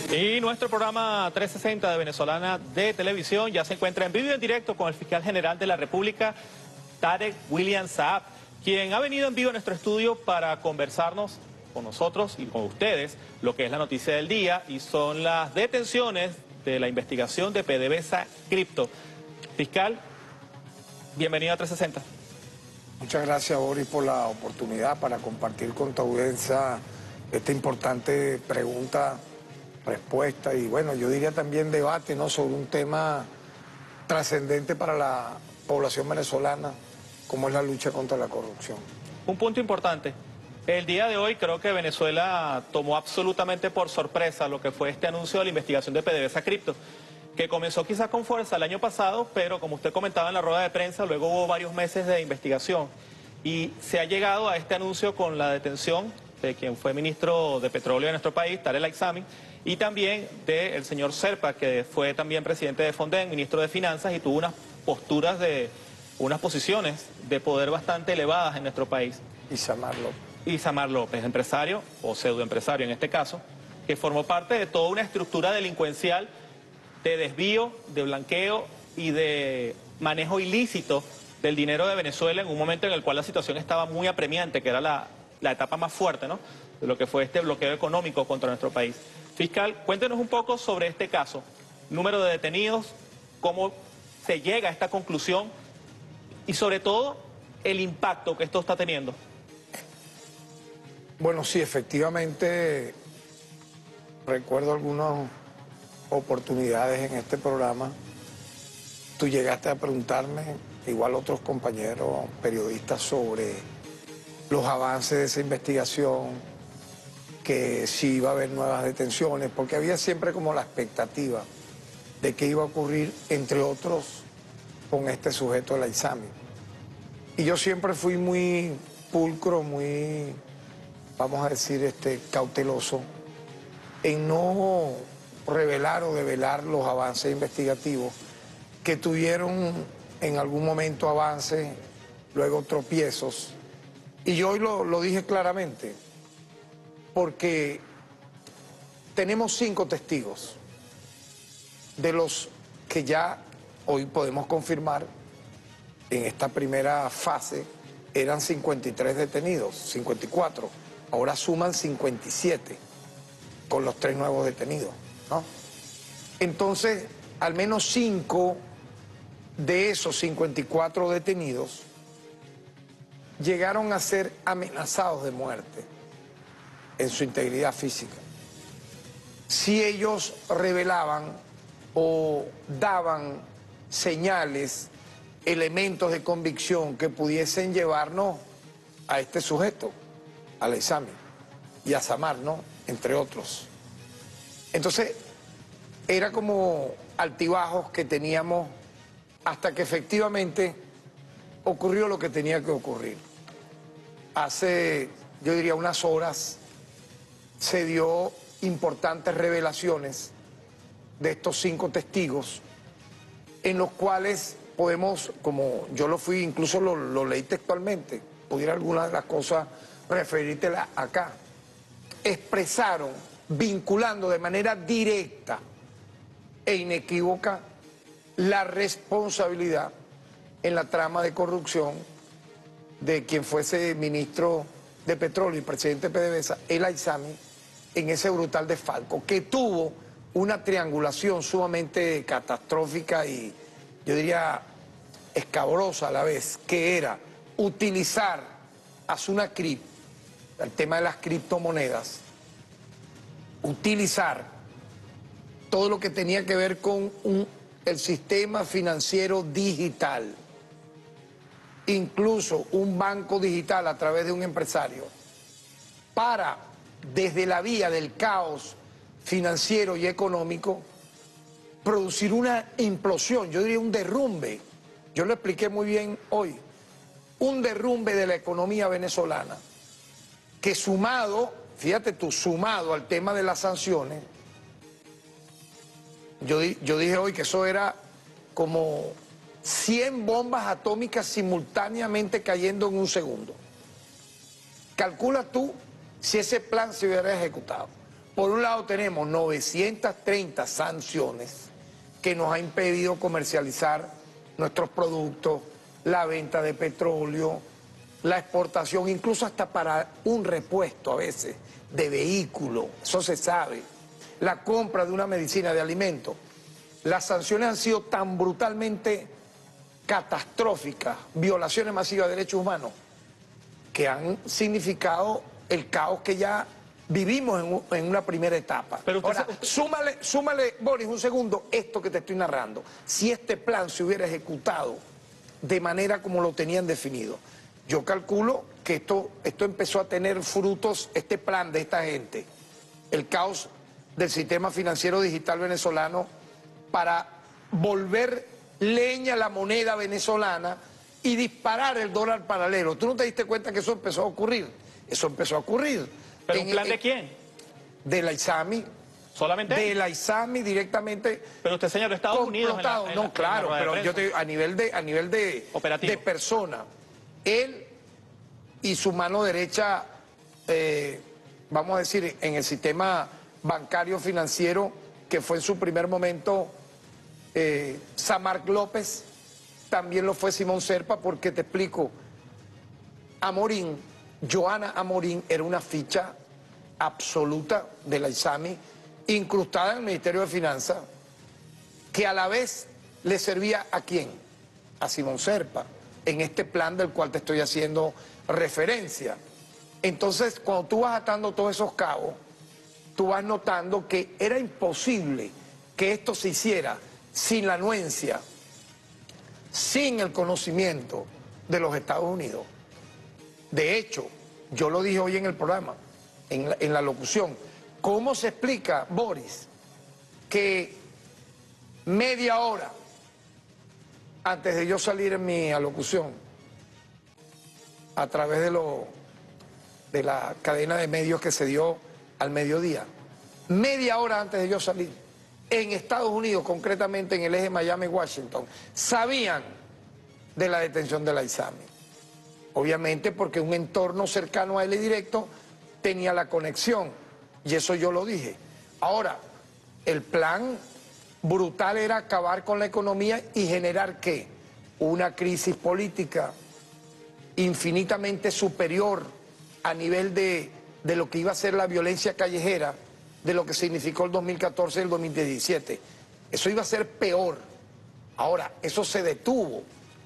Y nuestro programa 360 de Venezolana de Televisión ya se encuentra en vivo y en directo con el fiscal general de la República, Tarek William Saab, quien ha venido en vivo a nuestro estudio para conversarnos con nosotros y con ustedes lo que es la noticia del día, y son las detenciones de la investigación de PDVSA Cripto. Fiscal, bienvenido a 360. Muchas gracias, Boris, por la oportunidad para compartir con tu audiencia esta importante pregunta, respuesta y, bueno, yo diría también debate, ¿no?, sobre un tema trascendente para la población venezolana, como es la lucha contra la corrupción. Un punto importante. El día de hoy creo que Venezuela tomó absolutamente por sorpresa lo que fue este anuncio de la investigación de PDVSA Cripto, que comenzó quizás con fuerza el año pasado, pero como usted comentaba en la rueda de prensa, luego hubo varios meses de investigación y se ha llegado a este anuncio con la detención de quien fue ministro de Petróleo de nuestro país, Tarek El-Aissami, y también del señor Serpa, que fue también presidente de Fonden, ministro de Finanzas, y tuvo unas posturas unas posiciones de poder bastante elevadas en nuestro país. Isamar López, empresario o pseudoempresario en este caso, que formó parte de toda una estructura delincuencial de desvío, de blanqueo y de manejo ilícito del dinero de Venezuela en un momento en el cual la situación estaba muy apremiante, que era la etapa más fuerte, ¿no?, de lo que fue este bloqueo económico contra nuestro país. Fiscal, cuéntenos un poco sobre este caso, número de detenidos, cómo se llega a esta conclusión y sobre todo el impacto que esto está teniendo. Bueno, sí, efectivamente, recuerdo algunas oportunidades en este programa. Tú llegaste a preguntarme, igual otros compañeros periodistas, sobre los avances de esa investigación, que si iba a haber nuevas detenciones, porque había siempre como la expectativa de que iba a ocurrir, entre otros, con este sujeto de El-Aissami. Y yo siempre fui muy pulcro, muy, vamos a decir, cauteloso en no revelar o develar los avances investigativos que tuvieron en algún momento avances, luego tropiezos. Y yo hoy lo dije claramente, porque tenemos 5 testigos, de los que ya hoy podemos confirmar, en esta primera fase eran 53 detenidos, 54, ahora suman 57 con los 3 nuevos detenidos, ¿no? Entonces, al menos 5 de esos 54 detenidos llegaron a ser amenazados de muerte en su integridad física si ellos revelaban o daban señales, elementos de convicción que pudiesen llevarnos a este sujeto, a El-Aissami y a Samar, ¿no?, entre otros. Entonces, era como altibajos que teníamos hasta que efectivamente ocurrió lo que tenía que ocurrir. Hace, yo diría, unas horas se dio importantes revelaciones de estos 5 testigos, en los cuales podemos, como yo lo fui, incluso lo leí textualmente, pudiera algunas de las cosas referírtelas acá, expresaron, vinculando de manera directa e inequívoca la responsabilidad en la trama de corrupción de quien fuese ministro de Petróleo y presidente de PDVSA, El-Aissami, en ese brutal desfalco, que tuvo una triangulación sumamente catastrófica y, yo diría, escabrosa a la vez, que era utilizar a Sunacrip, el tema de las criptomonedas, utilizar todo lo que tenía que ver con el sistema financiero digital, incluso un banco digital a través de un empresario, para, desde la vía del caos financiero y económico, producir una implosión, yo diría un derrumbe. Yo lo expliqué muy bien hoy, un derrumbe de la economía venezolana, que sumado, fíjate tú, sumado al tema de las sanciones, yo dije hoy que eso era como 100 bombas atómicas simultáneamente cayendo en un segundo. Calcula tú si ese plan se hubiera ejecutado. por un lado tenemos 930 sanciones que nos ha impedido comercializar nuestros productos, la venta de petróleo, la exportación, incluso hasta para un repuesto a veces de vehículo, eso se sabe, la compra de una medicina de alimentos. Las sanciones han sido tan brutalmente catastróficas, violaciones masivas de derechos humanos, que han significado el caos que ya vivimos en una primera etapa. Pero ahora, súmale, Boris, un segundo, esto que te estoy narrando. Si este plan se hubiera ejecutado de manera como lo tenían definido, yo calculo que esto empezó a tener frutos, este plan de esta gente, el caos del sistema financiero digital venezolano, para volver leña a la moneda venezolana y disparar el dólar paralelo. ¿Tú no te diste cuenta que eso empezó a ocurrir? Eso empezó a ocurrir. ¿Pero un plan de quién? De la ISAMI. ¿Solamente? De la ISAMI directamente. Pero usted señaló Estados Unidos. No, claro, pero yo te digo, a nivel de operativo, de persona, él y su mano derecha, vamos a decir, en el sistema bancario financiero, que fue en su primer momento Samarc López, también lo fue Simón Serpa, porque te explico, Joana Amorín era una ficha absoluta de la ISAMI, incrustada en el Ministerio de Finanzas, que a la vez le servía ¿a quién? A Simón Serpa, en este plan del cual te estoy haciendo referencia. Entonces, cuando tú vas atando todos esos cabos, tú vas notando que era imposible que esto se hiciera sin la anuencia, sin el conocimiento de los Estados Unidos. De hecho, yo lo dije hoy en el programa, en la locución, ¿cómo se explica, Boris, que media hora antes de yo salir en mi alocución, a través de la cadena de medios que se dio al mediodía, media hora antes de yo salir, en Estados Unidos, concretamente en el eje Miami-Washington, sabían de la detención de la ISAMI? Obviamente porque un entorno cercano a él y directo tenía la conexión, y eso yo lo dije. Ahora, el plan brutal era acabar con la economía y generar ¿qué? Una crisis política infinitamente superior a nivel de lo que iba a ser la violencia callejera, de lo que significó el 2014 y el 2017. Eso iba a ser peor. Ahora, eso se detuvo.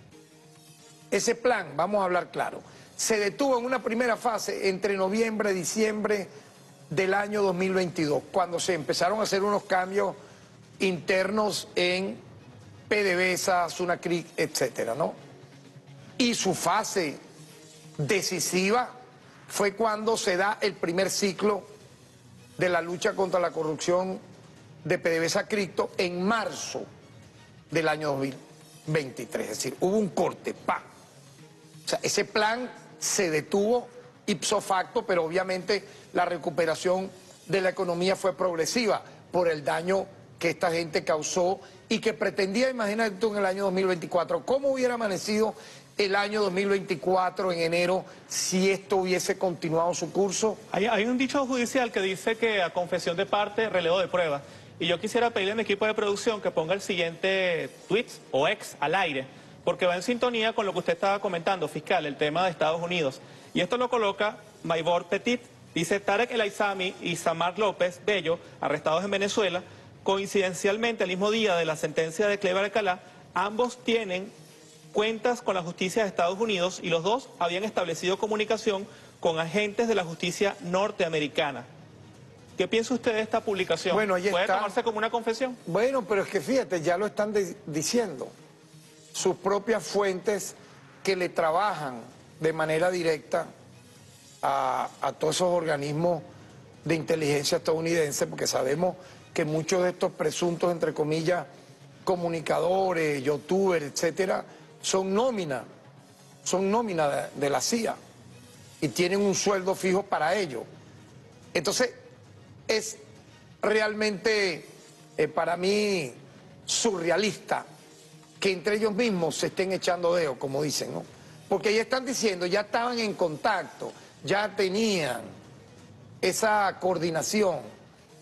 Ese plan, vamos a hablar claro, se detuvo en una primera fase entre noviembre y diciembre del año 2022, cuando se empezaron a hacer unos cambios internos en PDVSA, Sunacric, etcétera, ¿no? Y su fase decisiva fue cuando se da el primer ciclo de la lucha contra la corrupción de PDVSA Cripto en marzo del año 2023. Es decir, hubo un corte, ¡pam! O sea, ese plan se detuvo ipso facto, pero obviamente la recuperación de la economía fue progresiva por el daño que esta gente causó y que pretendía, imagínate tú, en el año 2024. ¿Cómo hubiera amanecido el año 2024 en enero si esto hubiese continuado su curso? Hay un dicho judicial que dice que a confesión de parte, relevo de prueba. Y yo quisiera pedirle a mi equipo de producción que ponga el siguiente tweet o ex al aire, porque va en sintonía con lo que usted estaba comentando, fiscal, el tema de Estados Unidos. Y esto lo coloca Maybor Petit. Dice: Tarek El Aissami y Samarc López Bello, arrestados en Venezuela, coincidencialmente el mismo día de la sentencia de Cleber Alcalá, ambos tienen cuentas con la justicia de Estados Unidos y los dos habían establecido comunicación con agentes de la justicia norteamericana. ¿Qué piensa usted de esta publicación? Bueno, ahí ¿Puede está. tomarse como una confesión? Bueno, pero es que fíjate, ya lo están diciendo. Sus propias fuentes que le trabajan de manera directa a todos esos organismos de inteligencia estadounidense, porque sabemos que muchos de estos presuntos, entre comillas, comunicadores, youtubers, etcétera, son nómina de la CIA y tienen un sueldo fijo para ello. Entonces, es realmente para mí surrealista que entre ellos mismos se estén echando dedos, como dicen, ¿no? Porque ya están diciendo, ya estaban en contacto, ya tenían esa coordinación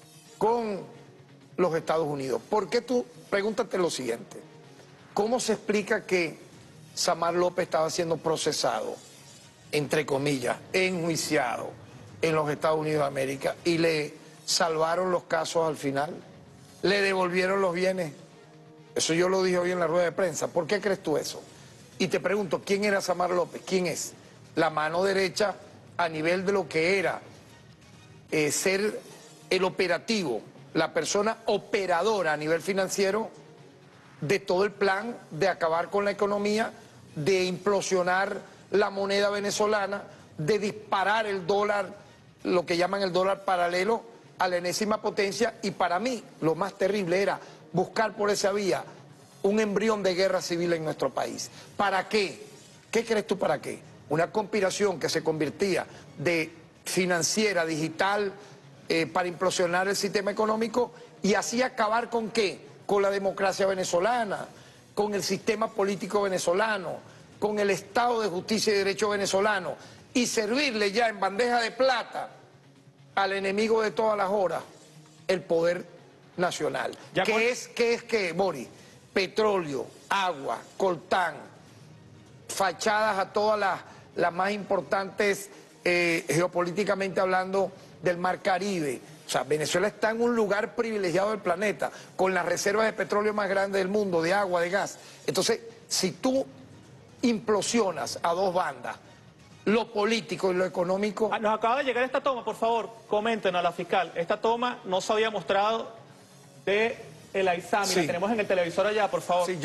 con los Estados Unidos. ¿Por qué tú? Pregúntate lo siguiente. ¿Cómo se explica que Samar López estaba siendo procesado, entre comillas, enjuiciado en los Estados Unidos de América y le salvaron los casos al final? ¿Le devolvieron los bienes? Eso yo lo dije hoy en la rueda de prensa. ¿Por qué crees tú eso? Y te pregunto, ¿quién era Samar López? ¿Quién es? La mano derecha a nivel de lo que era ser el operativo, la persona operadora a nivel financiero de todo el plan de acabar con la economía, de implosionar la moneda venezolana, de disparar el dólar, lo que llaman el dólar paralelo, a la enésima potencia. Y para mí lo más terrible era buscar por esa vía un embrión de guerra civil en nuestro país. ¿Para qué? ¿Qué crees tú para qué? Una conspiración que se convertía de financiera, digital, para implosionar el sistema económico y así acabar ¿con qué? Con la democracia venezolana, con el sistema político venezolano, con el Estado de Justicia y Derecho venezolano y servirle ya en bandeja de plata al enemigo de todas las horas, el poder nacional. ¿Qué es, Boris? Petróleo, agua, coltán, fachadas a todas las más importantes, geopolíticamente hablando, del Mar Caribe. O sea, Venezuela está en un lugar privilegiado del planeta, con las reservas de petróleo más grandes del mundo, de agua, de gas. Entonces, si tú implosionas a dos bandas, lo político y lo económico... Nos acaba de llegar esta toma, por favor, comenten a la fiscal. Esta toma no se había mostrado de el Aizami, sí. La tenemos en el televisor allá, por favor. Sí,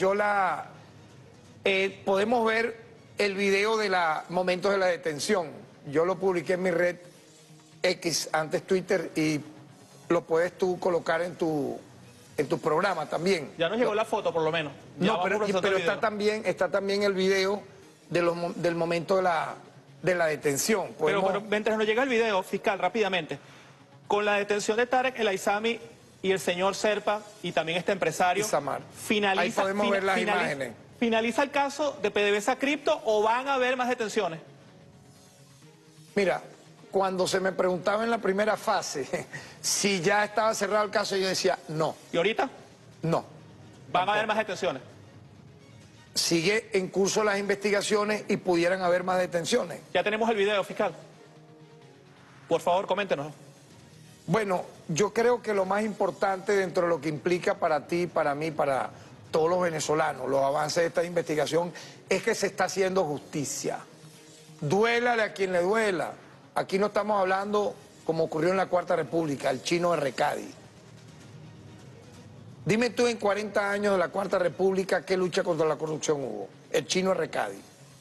podemos ver el video de los momentos de la detención. Yo lo publiqué en mi red X, antes Twitter, y lo puedes tú colocar en tu programa también. Ya nos llegó la foto, por lo menos. Ya no, pero está también el video del momento de la detención. Pero mientras nos llega el video, fiscal, rápidamente, con la detención de Tarek El Aizami y el señor Serpa y también este empresario, ahí podemos ver las imágenes. ¿Finaliza el caso de PDVSA Cripto o van a haber más detenciones? Mira, cuando se me preguntaba en la primera fase si ya estaba cerrado el caso, yo decía no. ¿Y ahorita? No. ¿Van a haber más detenciones? Sigue en curso las investigaciones y pudieran haber más detenciones. Ya tenemos el video, fiscal. Por favor, coméntenos. Bueno, yo creo que lo más importante dentro de lo que implica para ti, para mí, para todos los venezolanos, los avances de esta investigación, es que se está haciendo justicia. Duélale a quien le duela. Aquí no estamos hablando, como ocurrió en la Cuarta República, el chino Errecadi. Dime tú en 40 años de la Cuarta República qué lucha contra la corrupción hubo. El chino Errecadi.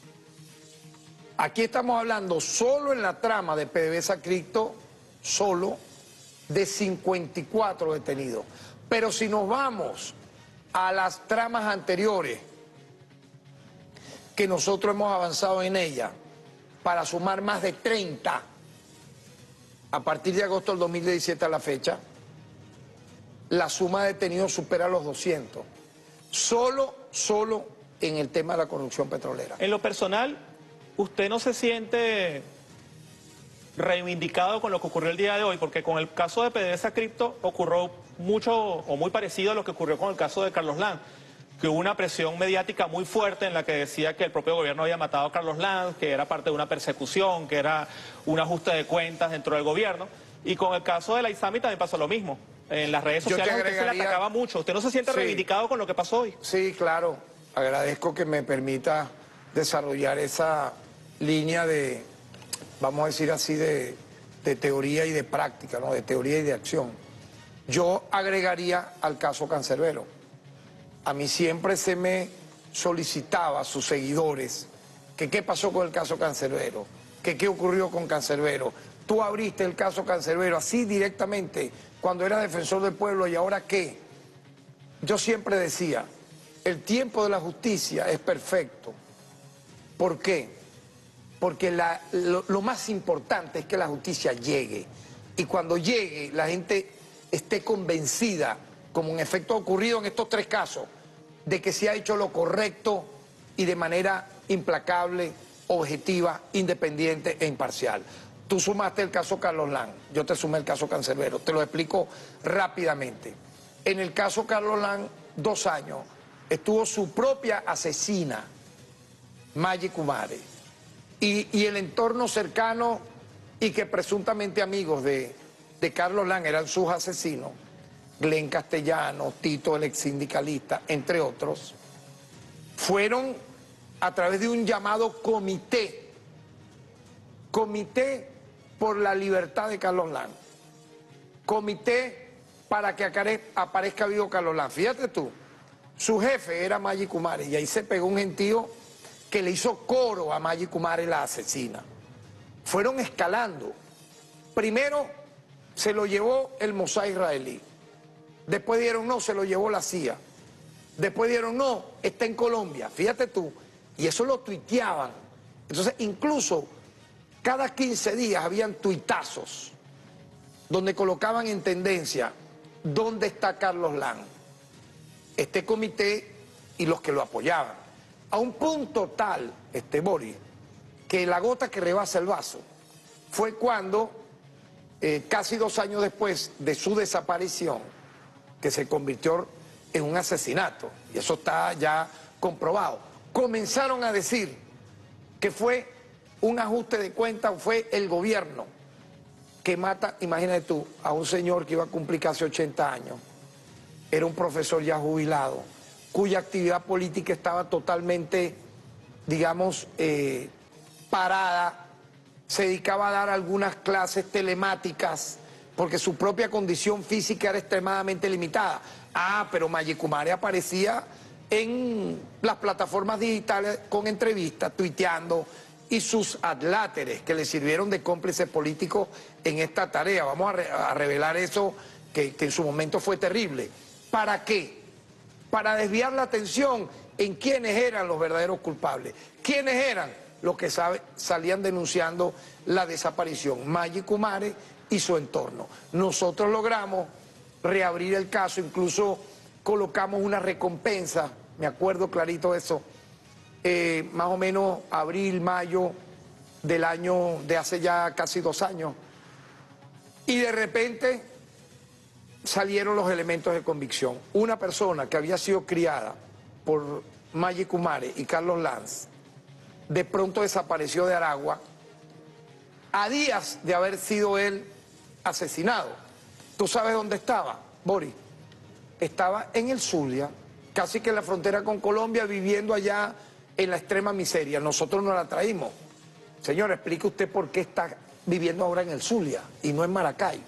Aquí estamos hablando solo en la trama de PDVSA Cripto, solo de 54 detenidos. Pero si nos vamos a las tramas anteriores, que nosotros hemos avanzado en ellas, para sumar más de 30, a partir de agosto del 2017 a la fecha, la suma de detenidos supera los 200. Solo en el tema de la corrupción petrolera. En lo personal, ¿usted no se siente reivindicado con lo que ocurrió el día de hoy? Porque con el caso de PDVSA Cripto ocurrió mucho o muy parecido a lo que ocurrió con el caso de Carlos Lanz, que hubo una presión mediática muy fuerte en la que decía que el propio gobierno había matado a Carlos Lanz, que era parte de una persecución, que era un ajuste de cuentas dentro del gobierno. Y con el caso de la Aizami también pasó lo mismo. En las redes sociales usted se le atacaba mucho. ¿Usted no se siente reivindicado con lo que pasó hoy? Sí, claro. Agradezco que me permita desarrollar esa línea de, vamos a decir así, de teoría y de práctica, ¿no? De teoría y de acción. Yo agregaría al caso Cancerbero. A mí siempre se me solicitaba a sus seguidores que qué pasó con el caso Cancerbero, que qué ocurrió con Cancerbero. Tú abriste el caso Cancerbero así directamente cuando era defensor del pueblo, ¿y ahora qué? Yo siempre decía, el tiempo de la justicia es perfecto. ¿Por qué? Porque lo más importante es que la justicia llegue. Y cuando llegue, la gente esté convencida, como en efecto ha ocurrido en estos 3 casos, de que se ha hecho lo correcto y de manera implacable, objetiva, independiente e imparcial. Tú sumaste el caso Carlos Lang, yo te sumé el caso Cancerbero. Te lo explico rápidamente. En el caso Carlos Lang, 2 años, estuvo su propia asesina, Maggie Kumare, y el entorno cercano y que presuntamente amigos de Carlos Lang eran sus asesinos, Glenn Castellano, Tito, el ex sindicalista, entre otros, fueron a través de un llamado comité por la libertad de Carlos Lang, comité para que aparezca vivo Carlos Lang. Fíjate tú, su jefe era Maggie Kumare y ahí se pegó un gentío que le hizo coro a Maggie Kumare, la asesina. Fueron escalando. Primero se lo llevó el Mossad israelí. Después dieron no, se lo llevó la CIA. Después dieron no, está en Colombia. Fíjate tú. Y eso lo tuiteaban. Entonces, incluso cada 15 días habían tuitazos donde colocaban en tendencia dónde está Carlos Lang. Este comité y los que lo apoyaban. A un punto tal, Boris, que la gota que rebasa el vaso fue cuando, casi 2 años después de su desaparición, que se convirtió en un asesinato, y eso está ya comprobado, comenzaron a decir que fue un ajuste de cuentas, fue el gobierno que mata, imagínate tú, a un señor que iba a cumplir casi 80 años, era un profesor ya jubilado, cuya actividad política estaba totalmente, digamos, parada, se dedicaba a dar algunas clases telemáticas, porque su propia condición física era extremadamente limitada. Ah, pero Maggie Kumare aparecía en las plataformas digitales con entrevistas, tuiteando, y sus adláteres que le sirvieron de cómplices políticos en esta tarea. Vamos a revelar eso que en su momento fue terrible. ¿Para qué? Para desviar la atención en quiénes eran los verdaderos culpables. ¿Quiénes eran los que salían denunciando la desaparición? Maggie Kumare y su entorno. Nosotros logramos reabrir el caso, incluso colocamos una recompensa, me acuerdo clarito de eso, más o menos abril, mayo del año, de hace ya casi 2 años, y de repente salieron los elementos de convicción. Una persona que había sido criada por Maggie Kumare y Carlos Lanz, de pronto desapareció de Aragua, a días de haber sido él asesinado. ¿Tú sabes dónde estaba, Boris? Estaba en el Zulia, casi que en la frontera con Colombia, viviendo allá en la extrema miseria. Nosotros nos la traímos. Señor, explique usted por qué está viviendo ahora en el Zulia y no en Maracay.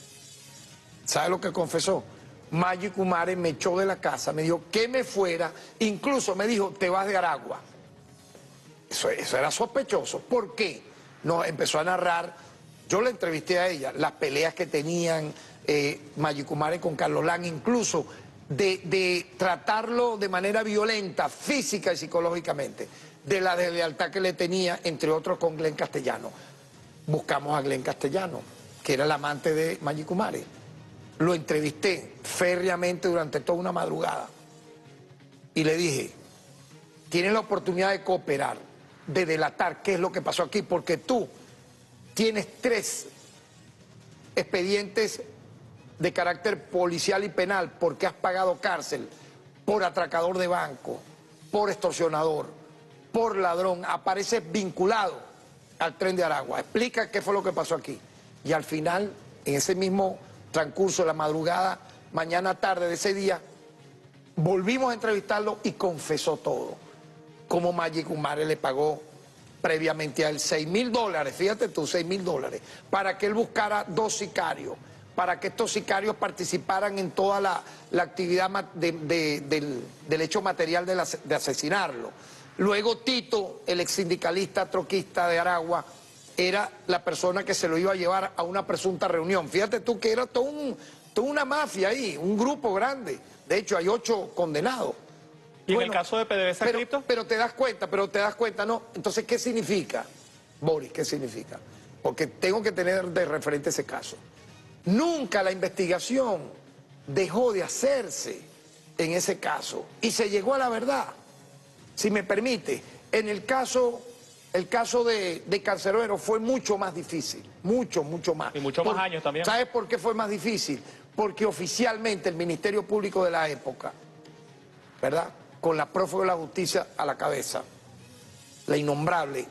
¿Sabe lo que confesó? Maggie Kumare me echó de la casa, me dijo que me fuera, incluso me dijo, te vas de Aragua. Eso era sospechoso. ¿Por qué? Nos empezó a narrar, yo la entrevisté a ella, las peleas que tenían Maggie Kumare con Carlos Lang, incluso de tratarlo de manera violenta, física y psicológicamente, de la deslealtad que le tenía, entre otros, con Glenn Castellano. Buscamos a Glenn Castellano, que era el amante de Maggie Kumare. Lo entrevisté férreamente durante toda una madrugada y le dije, tienes la oportunidad de cooperar, de delatar qué es lo que pasó aquí, porque tú tienes 3 expedientes de carácter policial y penal porque has pagado cárcel por atracador de banco, por extorsionador, por ladrón, apareces vinculado al Tren de Aragua. Explica qué fue lo que pasó aquí. Y al final, en ese mismo transcurso de la madrugada, mañana tarde de ese día, volvimos a entrevistarlo y confesó todo. Cómo Maggie Kumare le pagó previamente a él $6.000, fíjate tú, $6.000, para que él buscara 2 sicarios, para que estos sicarios participaran en toda la actividad del hecho material de asesinarlo. Luego Tito, el ex sindicalista troquista de Aragua, era la persona que se lo iba a llevar a una presunta reunión. Fíjate tú que era toda una mafia ahí, un grupo grande. De hecho, hay 8 condenados. ¿Y bueno, en el caso de PDVSA Cripto? Pero te das cuenta, ¿no? Entonces, ¿qué significa, Boris? ¿Qué significa? Porque tengo que tener de referente ese caso. Nunca la investigación dejó de hacerse en ese caso y se llegó a la verdad. Si me permite, en el caso El caso de Canserbero fue mucho más difícil, mucho más. Y mucho más años también. ¿Sabes por qué fue más difícil? Porque oficialmente el Ministerio Público de la época, ¿verdad?, con la prófuga de la justicia a la cabeza, la innombrable,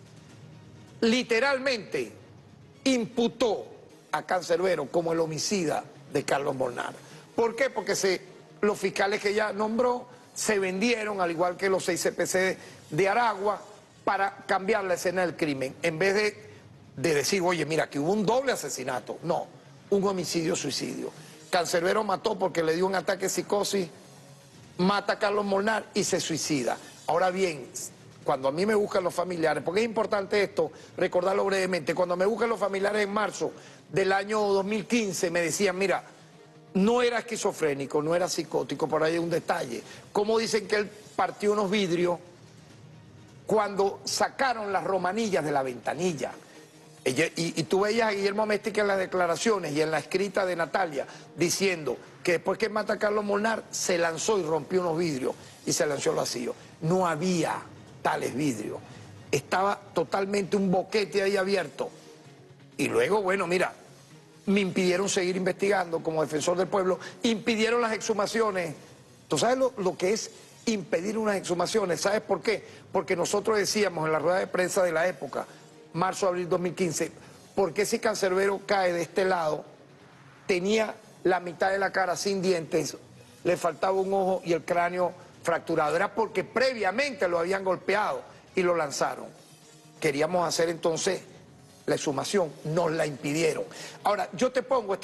literalmente imputó a Canserbero como el homicida de Carlos Molnar. ¿Por qué? Porque los fiscales que ella nombró se vendieron, al igual que los 6 CPC de Aragua, para cambiar la escena del crimen. En vez de decir, oye, mira, que hubo un doble asesinato. No, un homicidio-suicidio. Canserbero mató porque le dio un ataque de psicosis, mata a Carlos Molnar y se suicida. Ahora bien, cuando a mí me buscan los familiares, porque es importante esto, recordarlo brevemente, cuando me buscan los familiares en marzo del año 2015, me decían, mira, no era esquizofrénico, no era psicótico, por ahí hay un detalle. ¿Cómo dicen que él partió unos vidrios cuando sacaron las romanillas de la ventanilla? Y tú veías a Guillermo Améstica en las declaraciones y en la escrita de Natalia diciendo que después que mata a Carlos Molnar se lanzó y rompió unos vidrios y se lanzó al vacío. No había tales vidrios, estaba totalmente un boquete ahí abierto. Y luego, bueno, mira, me impidieron seguir investigando como defensor del pueblo, impidieron las exhumaciones. ¿Tú sabes lo que es impedir unas exhumaciones? ¿Sabes por qué? Porque nosotros decíamos en la rueda de prensa de la época, marzo-abril 2015, ¿por qué si Canserbero cae de este lado, tenía la mitad de la cara sin dientes, le faltaba un ojo y el cráneo fracturado? Era porque previamente lo habían golpeado y lo lanzaron. Queríamos hacer entonces la exhumación, nos la impidieron. Ahora, yo te pongo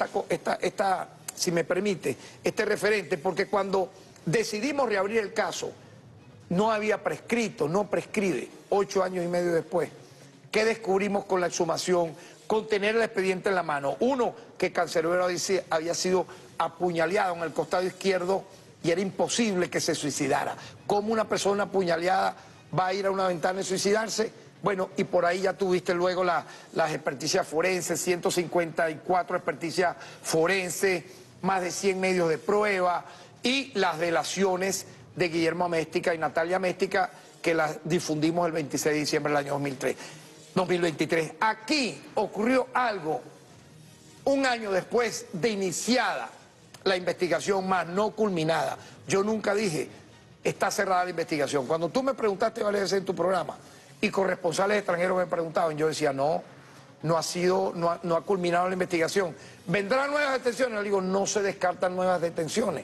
si me permite, este referente, porque cuando decidimos reabrir el caso, no había prescrito, no prescribe, 8 años y medio después. ¿Qué descubrimos con la exhumación? Con tener el expediente en la mano. Uno, que Canserbero había sido apuñaleado en el costado izquierdo y era imposible que se suicidara. ¿Cómo una persona apuñaleada va a ir a una ventana y suicidarse? Bueno, y por ahí ya tuviste luego las experticias forenses, 154 experticias forenses, más de 100 medios de prueba y las delaciones de Guillermo Améstica y Natalia Améstica, que las difundimos el 26 de diciembre del año 2023. Aquí ocurrió algo un año después de iniciada la investigación, más no culminada. Yo nunca dije, está cerrada la investigación. Cuando tú me preguntaste varias veces en tu programa, y corresponsales extranjeros me preguntaban, yo decía, no ha culminado la investigación. ¿Vendrán nuevas detenciones? Le digo, no se descartan nuevas detenciones.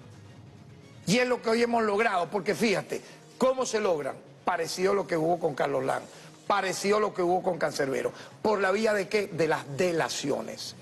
Y es lo que hoy hemos logrado, porque fíjate, ¿cómo se logran? Parecido a lo que hubo con Carlos Lang, parecido a lo que hubo con Canserbero. ¿Por la vía de qué? De las delaciones.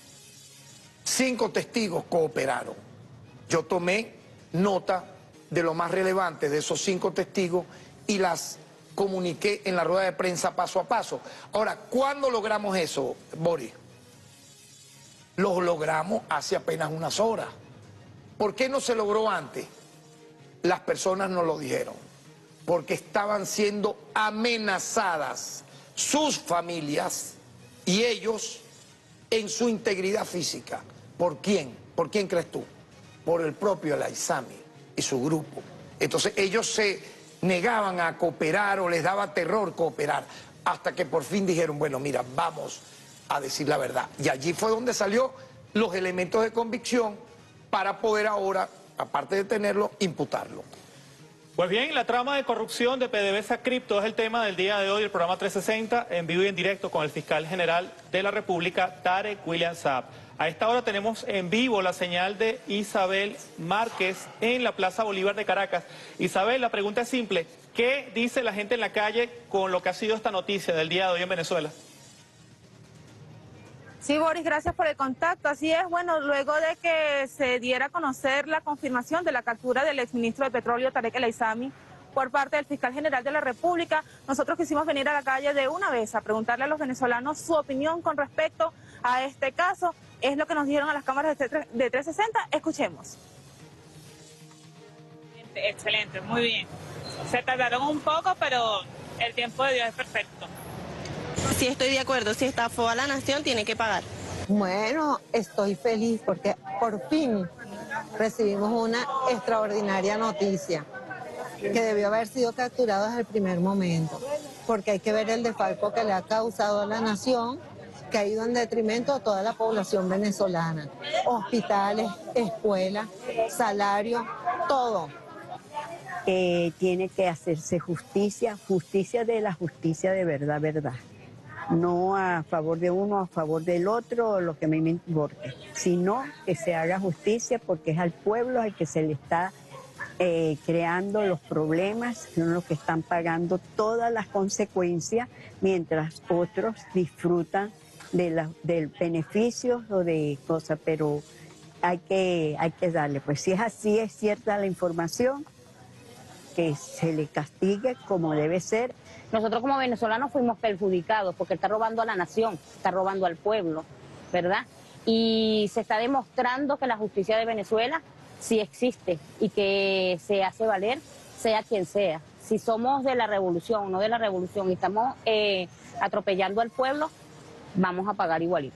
5 testigos cooperaron. Yo tomé nota de lo más relevante de esos 5 testigos y las comuniqué en la rueda de prensa paso a paso. Ahora, ¿cuándo logramos eso, Boris? Lo logramos hace apenas unas horas. ¿Por qué no se logró antes? Las personas nos lo dijeron. Porque estaban siendo amenazadas sus familias y ellos en su integridad física. ¿Por quién? ¿Por quién crees tú? Por el propio El Aizami y su grupo. Entonces ellos se negaban a cooperar o les daba terror cooperar, hasta que por fin dijeron, bueno, mira, vamos a decir la verdad. Y allí fue donde salió los elementos de convicción para poder ahora, aparte de tenerlo, imputarlo. Pues bien, la trama de corrupción de PDVSA Cripto es el tema del día de hoy, el programa 360, en vivo y en directo con el fiscal general de la República, Tarek William Saab. A esta hora tenemos en vivo la señal de Isabel Márquez en la Plaza Bolívar de Caracas. Isabel, la pregunta es simple. ¿Qué dice la gente en la calle con lo que ha sido esta noticia del día de hoy en Venezuela? Sí, Boris, gracias por el contacto. Así es, bueno, luego de que se diera a conocer la confirmación de la captura del exministro de Petróleo, Tarek El Aizami, por parte del fiscal general de la República, nosotros quisimos venir a la calle de una vez a preguntarle a los venezolanos su opinión con respecto a este caso. Es lo que nos dijeron a las cámaras de 360. Escuchemos. Excelente, muy bien. Se tardaron un poco, pero el tiempo de Dios es perfecto. Sí, estoy de acuerdo. Si estafó a la nación, tiene que pagar. Bueno, estoy feliz porque por fin recibimos una extraordinaria noticia, que debió haber sido capturado desde el primer momento. porque hay que ver el desfalco que le ha causado a la nación, que ha ido en detrimento a toda la población venezolana. Hospitales, escuelas, salarios, todo. Tiene que hacerse justicia, justicia de la justicia de verdad, verdad. No a favor de uno, a favor del otro, o lo que a mí me importe, sino que se haga justicia porque es al pueblo al que se le está creando los problemas, son los que están pagando todas las consecuencias, mientras otros disfrutan del beneficio o de cosas, pero hay que darle, pues si es así, es cierta la información, que se le castigue como debe ser. Nosotros como venezolanos fuimos perjudicados porque está robando a la nación, está robando al pueblo, ¿verdad? Y se está demostrando que la justicia de Venezuela sí existe y que se hace valer, sea quien sea. Si somos de la revolución o no de la revolución y estamos atropellando al pueblo, vamos a pagar igualito.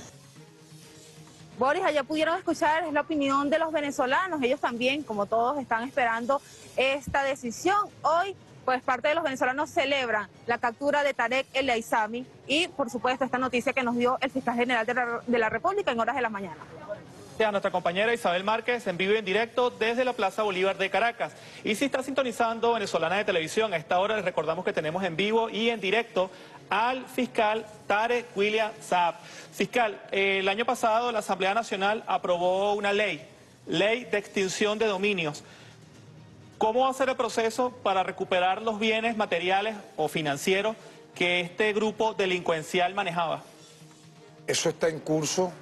Boris, allá pudieron escuchar la opinión de los venezolanos. Ellos también, como todos, están esperando esta decisión. Hoy, pues parte de los venezolanos celebran la captura de Tarek El Aissami y, por supuesto, esta noticia que nos dio el fiscal general de la República en horas de la mañana. A nuestra compañera Isabel Márquez en vivo y en directo desde la Plaza Bolívar de Caracas. Y si está sintonizando Venezolana de Televisión, a esta hora les recordamos que tenemos en vivo y en directo al fiscal Tarek William Saab. Fiscal, el año pasado la Asamblea Nacional aprobó una ley de extinción de dominios. ¿Cómo va a ser el proceso para recuperar los bienes materiales o financieros que este grupo delincuencial manejaba? Eso está en curso.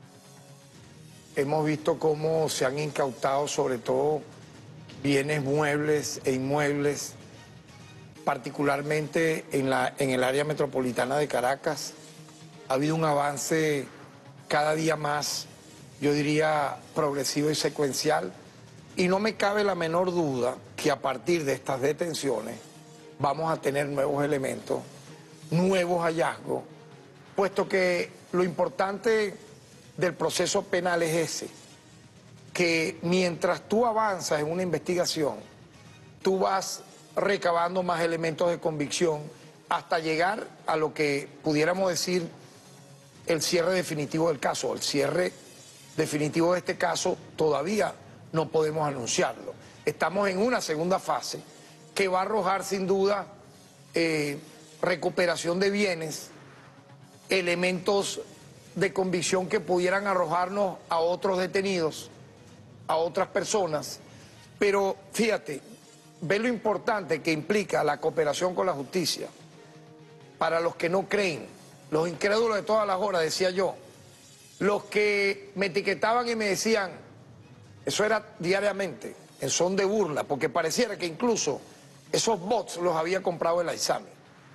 Hemos visto cómo se han incautado sobre todo bienes muebles e inmuebles, particularmente en el área metropolitana de Caracas. Ha habido un avance cada día más, yo diría, progresivo y secuencial, y no me cabe la menor duda que a partir de estas detenciones vamos a tener nuevos elementos, nuevos hallazgos, puesto que lo importante del proceso penal es ese, que mientras tú avanzas en una investigación, tú vas recabando más elementos de convicción hasta llegar a lo que pudiéramos decir el cierre definitivo del caso. El cierre definitivo de este caso todavía no podemos anunciarlo. Estamos en una segunda fase que va a arrojar sin duda recuperación de bienes, elementos de convicción que pudieran arrojarnos a otros detenidos, a otras personas, pero fíjate, ve lo importante que implica la cooperación con la justicia. Para los que no creen, los incrédulos de todas las horas, decía yo, los que me etiquetaban y me decían, eso era diariamente, en son de burla, porque pareciera que incluso esos bots los había comprado el Aissami.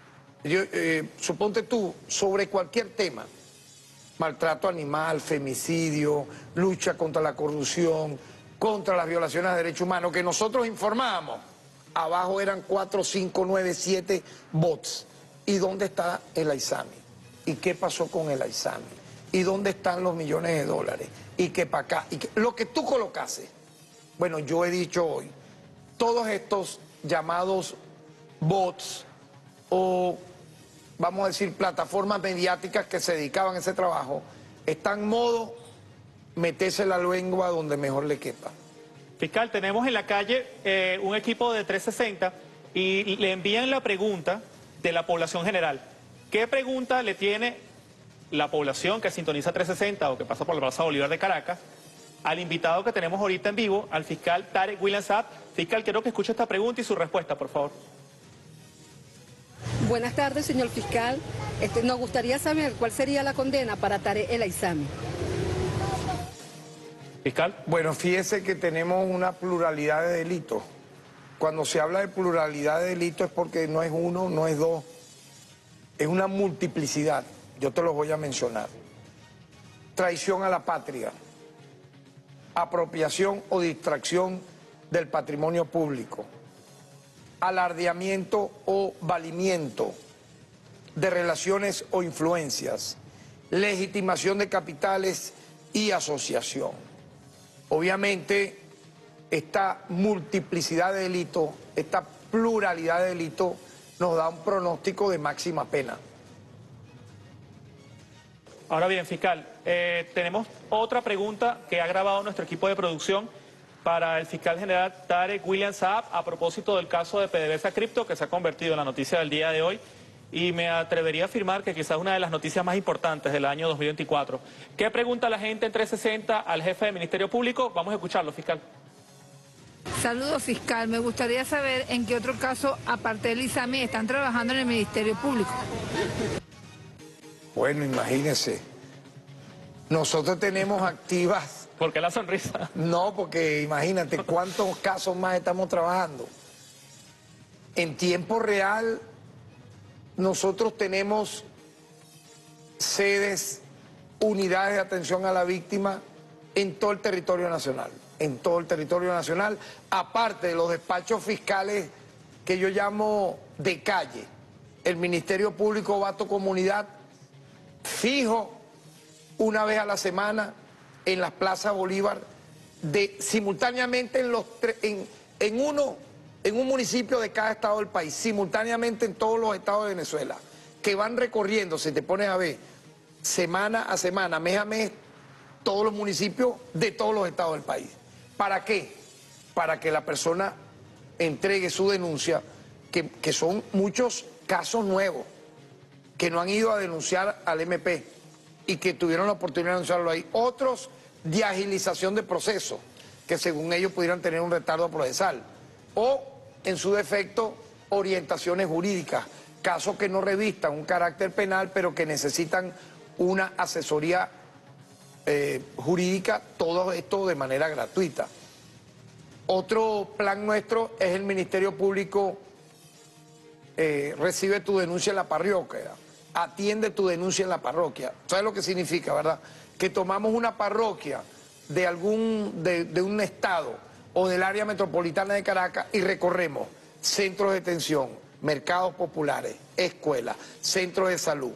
Suponte tú, sobre cualquier tema, maltrato animal, femicidio, lucha contra la corrupción, contra las violaciones de derechos humanos, que nosotros informábamos, abajo eran 4, 5, 9, 7 bots. ¿Y dónde está el Aissami? ¿Y qué pasó con el Aissami? ¿Y dónde están los millones de dólares? ¿Y qué para acá? Lo que tú colocases. Bueno, yo he dicho hoy, todos estos llamados bots o, vamos a decir, plataformas mediáticas que se dedicaban a ese trabajo, están en modo meterse la lengua donde mejor le quepa. Fiscal, tenemos en la calle un equipo de 360 y le envían la pregunta de la población general. ¿Qué pregunta le tiene la población que sintoniza 360 o que pasa por la Plaza Bolívar de Caracas al invitado que tenemos ahorita en vivo, al fiscal Tarek William Saab? Fiscal, quiero que escuche esta pregunta y su respuesta, por favor. Buenas tardes, señor fiscal. Nos gustaría saber cuál sería la condena para Tarek El Aissami. Fiscal. Bueno, fíjese que tenemos una pluralidad de delitos. Cuando se habla de pluralidad de delitos es porque no es uno, no es dos, es una multiplicidad. Yo te los voy a mencionar. Traición a la patria, apropiación o distracción del patrimonio público, alardeamiento o valimiento de relaciones o influencias, legitimación de capitales y asociación. Obviamente, esta multiplicidad de delitos, esta pluralidad de delitos nos da un pronóstico de máxima pena. Ahora bien, fiscal, tenemos otra pregunta que ha grabado nuestro equipo de producción para el fiscal general Tarek William Saab a propósito del caso de PDVSA Cripto, que se ha convertido en la noticia del día de hoy, y me atrevería a afirmar que quizás una de las noticias más importantes del año 2024. ¿Qué pregunta la gente en 360 al jefe del Ministerio Público? Vamos a escucharlo, fiscal. Saludos, fiscal. Me gustaría saber en qué otro caso, aparte del ISAMI, están trabajando en el Ministerio Público. Bueno, imagínense. Nosotros tenemos activas... ¿Por qué la sonrisa? No, porque imagínate cuántos casos más estamos trabajando. En tiempo real, nosotros tenemos sedes, unidades de atención a la víctima en todo el territorio nacional. En todo el territorio nacional, aparte de los despachos fiscales que yo llamo de calle. El Ministerio Público va a tu comunidad fijo una vez a la semana en las plazas Bolívar, simultáneamente en un municipio de cada estado del país, simultáneamente en todos los estados de Venezuela, que van recorriendo, si te pones a ver, semana a semana, mes a mes, todos los municipios de todos los estados del país. ¿Para qué? Para que la persona entregue su denuncia, que son muchos casos nuevos, que no han ido a denunciar al MP y que tuvieron la oportunidad de denunciarlo ahí. Otros de agilización de proceso, que según ellos pudieran tener un retardo procesal. O, en su defecto, orientaciones jurídicas, casos que no revistan un carácter penal, pero que necesitan una asesoría jurídica, todo esto de manera gratuita. Otro plan nuestro es el Ministerio Público recibe tu denuncia en la parroquia, atiende tu denuncia en la parroquia. ¿Sabes lo que significa, verdad? Que tomamos una parroquia de un estado o del área metropolitana de Caracas y recorremos centros de detención, mercados populares, escuelas, centros de salud,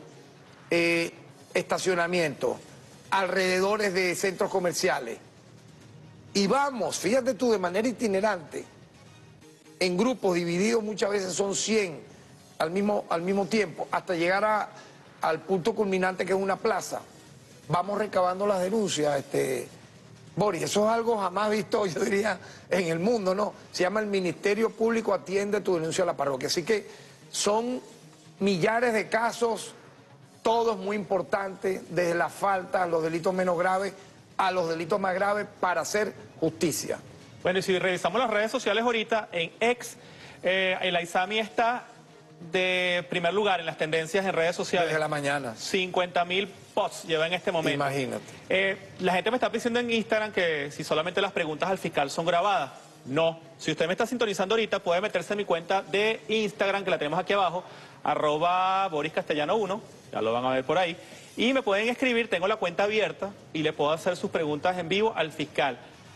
estacionamientos, alrededores de centros comerciales. Y vamos, fíjate tú, de manera itinerante, en grupos divididos, muchas veces son 100 al mismo tiempo, hasta llegar al punto culminante que es una plaza. Vamos recabando las denuncias, Boris, eso es algo jamás visto, yo diría, en el mundo, ¿no? Se llama el Ministerio Público atiende tu denuncia a la parroquia. Así que son millares de casos, todos muy importantes, desde la falta, los delitos menos graves, a los delitos más graves, para hacer justicia. Bueno, y si revisamos las redes sociales ahorita, en X, el ISAMI está de primer lugar en las tendencias en redes sociales. Desde la mañana. 50.000 posts lleva en este momento. Imagínate. La gente me está diciendo en Instagram que si solamente las preguntas al fiscal son grabadas. No. Si usted me está sintonizando ahorita, puede meterse en mi cuenta de Instagram, que la tenemos aquí abajo, @BorisCastellano1, ya lo van a ver por ahí. Y me pueden escribir, tengo la cuenta abierta y le puedo hacer sus preguntas en vivo al fiscal.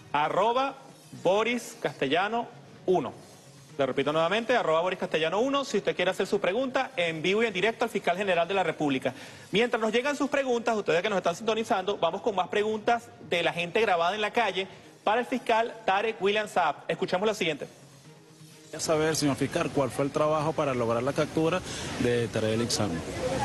@BorisCastellano1. Le repito nuevamente, @BorisCastellano1, si usted quiere hacer su pregunta en vivo y en directo al fiscal general de la República. Mientras nos llegan sus preguntas, ustedes que nos están sintonizando, vamos con más preguntas de la gente grabada en la calle para el fiscal Tarek William Saab. Escuchamos la siguiente. Quería saber, señor fiscal, cuál fue el trabajo para lograr la captura de Tarek El Aissami.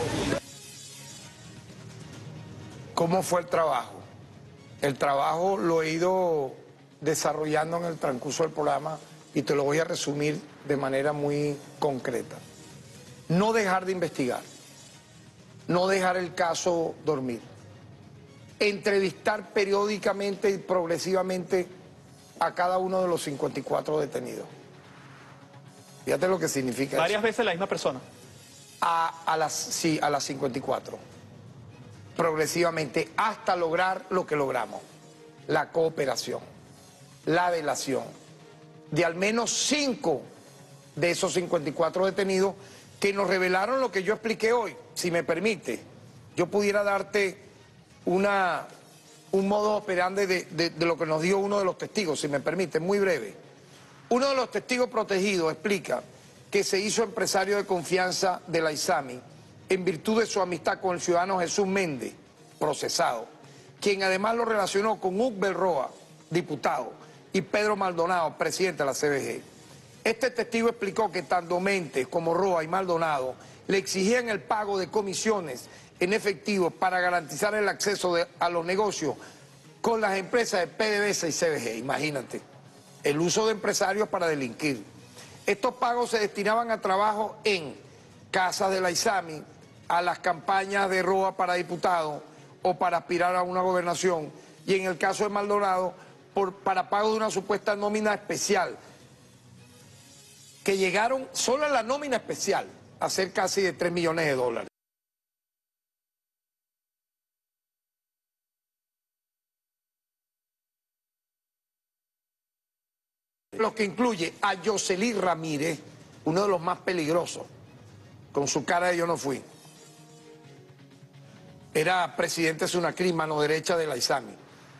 ¿Cómo fue el trabajo? El trabajo lo he ido desarrollando en el transcurso del programa y te lo voy a resumir de manera muy concreta. No dejar de investigar, no dejar el caso dormir, entrevistar periódicamente y progresivamente a cada uno de los 54 detenidos. Fíjate lo que significa ¿Varias eso. veces la misma persona? Sí, a las 54. Progresivamente, hasta lograr lo que logramos. La cooperación, la delación de al menos 5 de esos 54 detenidos que nos revelaron lo que yo expliqué hoy. Si me permite, yo pudiera darte un modo operandi de lo que nos dio uno de los testigos, si me permite, muy breve. Uno de los testigos protegidos explica que se hizo empresario de confianza del Aissami en virtud de su amistad con el ciudadano Jesús Méndez, procesado, quien además lo relacionó con Hugo Belroa, diputado, y Pedro Maldonado, presidente de la CBG. Este testigo explicó que tanto Mentes como Roa y Maldonado le exigían el pago de comisiones en efectivo para garantizar el acceso a los negocios con las empresas de PDVSA y CBG. Imagínate, el uso de empresarios para delinquir. Estos pagos se destinaban a trabajo en casas de la ISAMI, a las campañas de Roa para diputado o para aspirar a una gobernación, y en el caso de Maldonado, para pago de una supuesta nómina especial, que llegaron solo a la nómina especial a ser casi de $3 millones. Lo que incluye a Yoselí Ramírez, uno de los más peligrosos, con su cara de yo no fui. Era presidente de Sunacri, mano derecha de la ISAMI.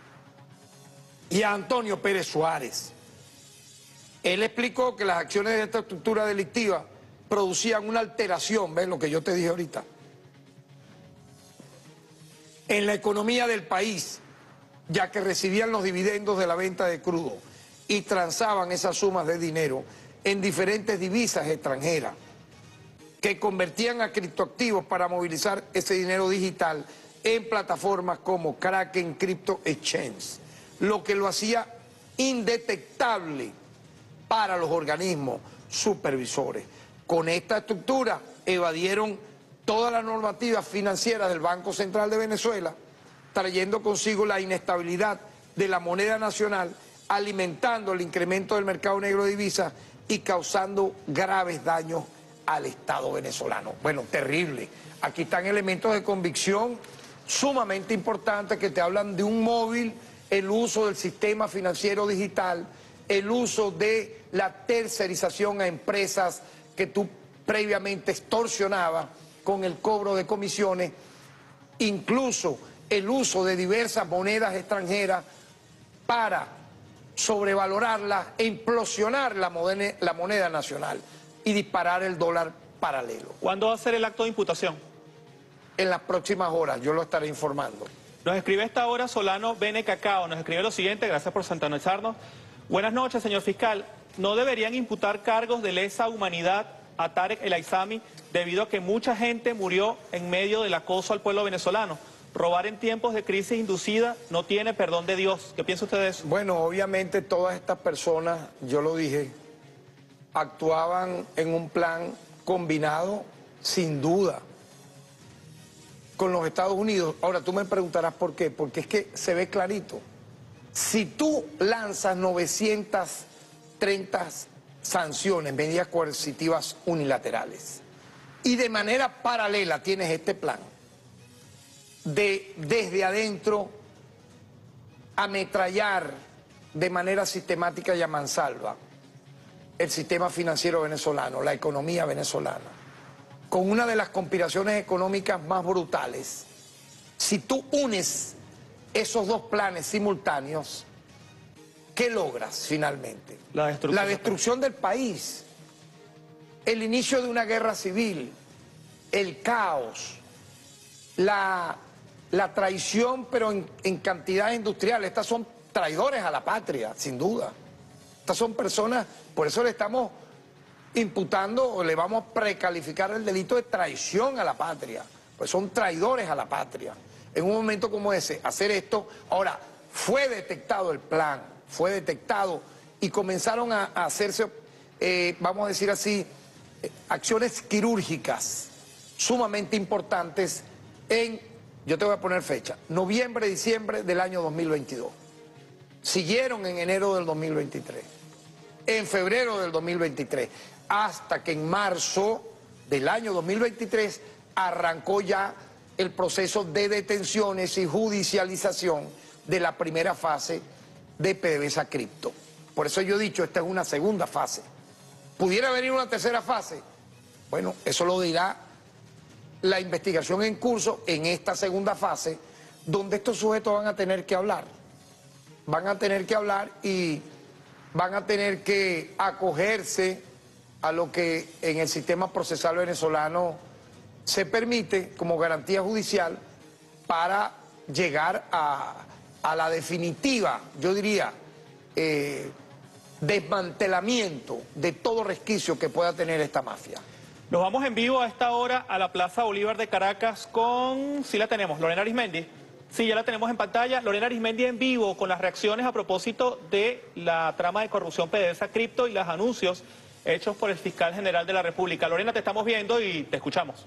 Y a Antonio Pérez Suárez. Él explicó que las acciones de esta estructura delictiva producían una alteración, ¿ves lo que yo te dije ahorita?, en la economía del país, ya que recibían los dividendos de la venta de crudo y transaban esas sumas de dinero en diferentes divisas extranjeras, que convertían a criptoactivos para movilizar ese dinero digital en plataformas como Kraken Crypto Exchange, lo que lo hacía indetectable para los organismos supervisores. Con esta estructura evadieron todas las normativas financieras del Banco Central de Venezuela, trayendo consigo la inestabilidad de la moneda nacional, alimentando el incremento del mercado negro de divisas y causando graves daños al Estado venezolano. Bueno, terrible. Aquí están elementos de convicción sumamente importantes que te hablan de un móvil, el uso del sistema financiero digital, el uso de la tercerización a empresas que tú previamente extorsionabas con el cobro de comisiones, incluso el uso de diversas monedas extranjeras para sobrevalorarlas e implosionar la moneda nacional y disparar el dólar paralelo. ¿Cuándo va a ser el acto de imputación? En las próximas horas, yo lo estaré informando. Nos escribe a esta hora Solano Bene Cacao, nos escribe lo siguiente, gracias por sintonizarnos. Buenas noches, señor fiscal. ¿No deberían imputar cargos de lesa humanidad a Tarek El Aizami debido a que mucha gente murió en medio del acoso al pueblo venezolano? Robar en tiempos de crisis inducida no tiene perdón de Dios. ¿Qué piensa usted de eso? Bueno, obviamente todas estas personas, yo lo dije, actuaban en un plan combinado, sin duda, con los Estados Unidos. Ahora tú me preguntarás por qué, porque es que se ve clarito. Si tú lanzas 930 sanciones, medidas coercitivas unilaterales, y de manera paralela tienes este plan de desde adentro ametrallar de manera sistemática y a mansalva el sistema financiero venezolano, la economía venezolana, con una de las conspiraciones económicas más brutales, si tú unes esos dos planes simultáneos, ¿qué logras finalmente? La destrucción del país, el inicio de una guerra civil, el caos, la traición, pero en cantidades industriales. Estas son traidores a la patria, sin duda. Estas son personas, por eso le estamos imputando o le vamos a precalificar el delito de traición a la patria, pues son traidores a la patria. En un momento como ese, hacer esto, ahora, fue detectado el plan, fue detectado y comenzaron a hacerse, vamos a decir así, acciones quirúrgicas sumamente importantes en, yo te voy a poner fecha, noviembre, diciembre del año 2022. Siguieron en enero del 2023, en febrero del 2023, hasta que en marzo del año 2023 arrancó ya el proceso de detenciones y judicialización de la primera fase de PDVSA Cripto. Por eso yo he dicho, esta es una segunda fase. ¿Pudiera venir una tercera fase? Bueno, eso lo dirá la investigación en curso en esta segunda fase, donde estos sujetos van a tener que hablar. Van a tener que hablar y van a tener que acogerse a lo que en el sistema procesal venezolano se permite como garantía judicial para llegar a la definitiva, yo diría, desmantelamiento de todo resquicio que pueda tener esta mafia. Nos vamos en vivo a esta hora a la Plaza Bolívar de Caracas con, sí la tenemos, Lorena Arismendi. Sí, ya la tenemos en pantalla. Lorena Arismendi en vivo con las reacciones a propósito de la trama de corrupción PDVSA Cripto y los anuncios hechos por el fiscal general de la República. Lorena, te estamos viendo y te escuchamos.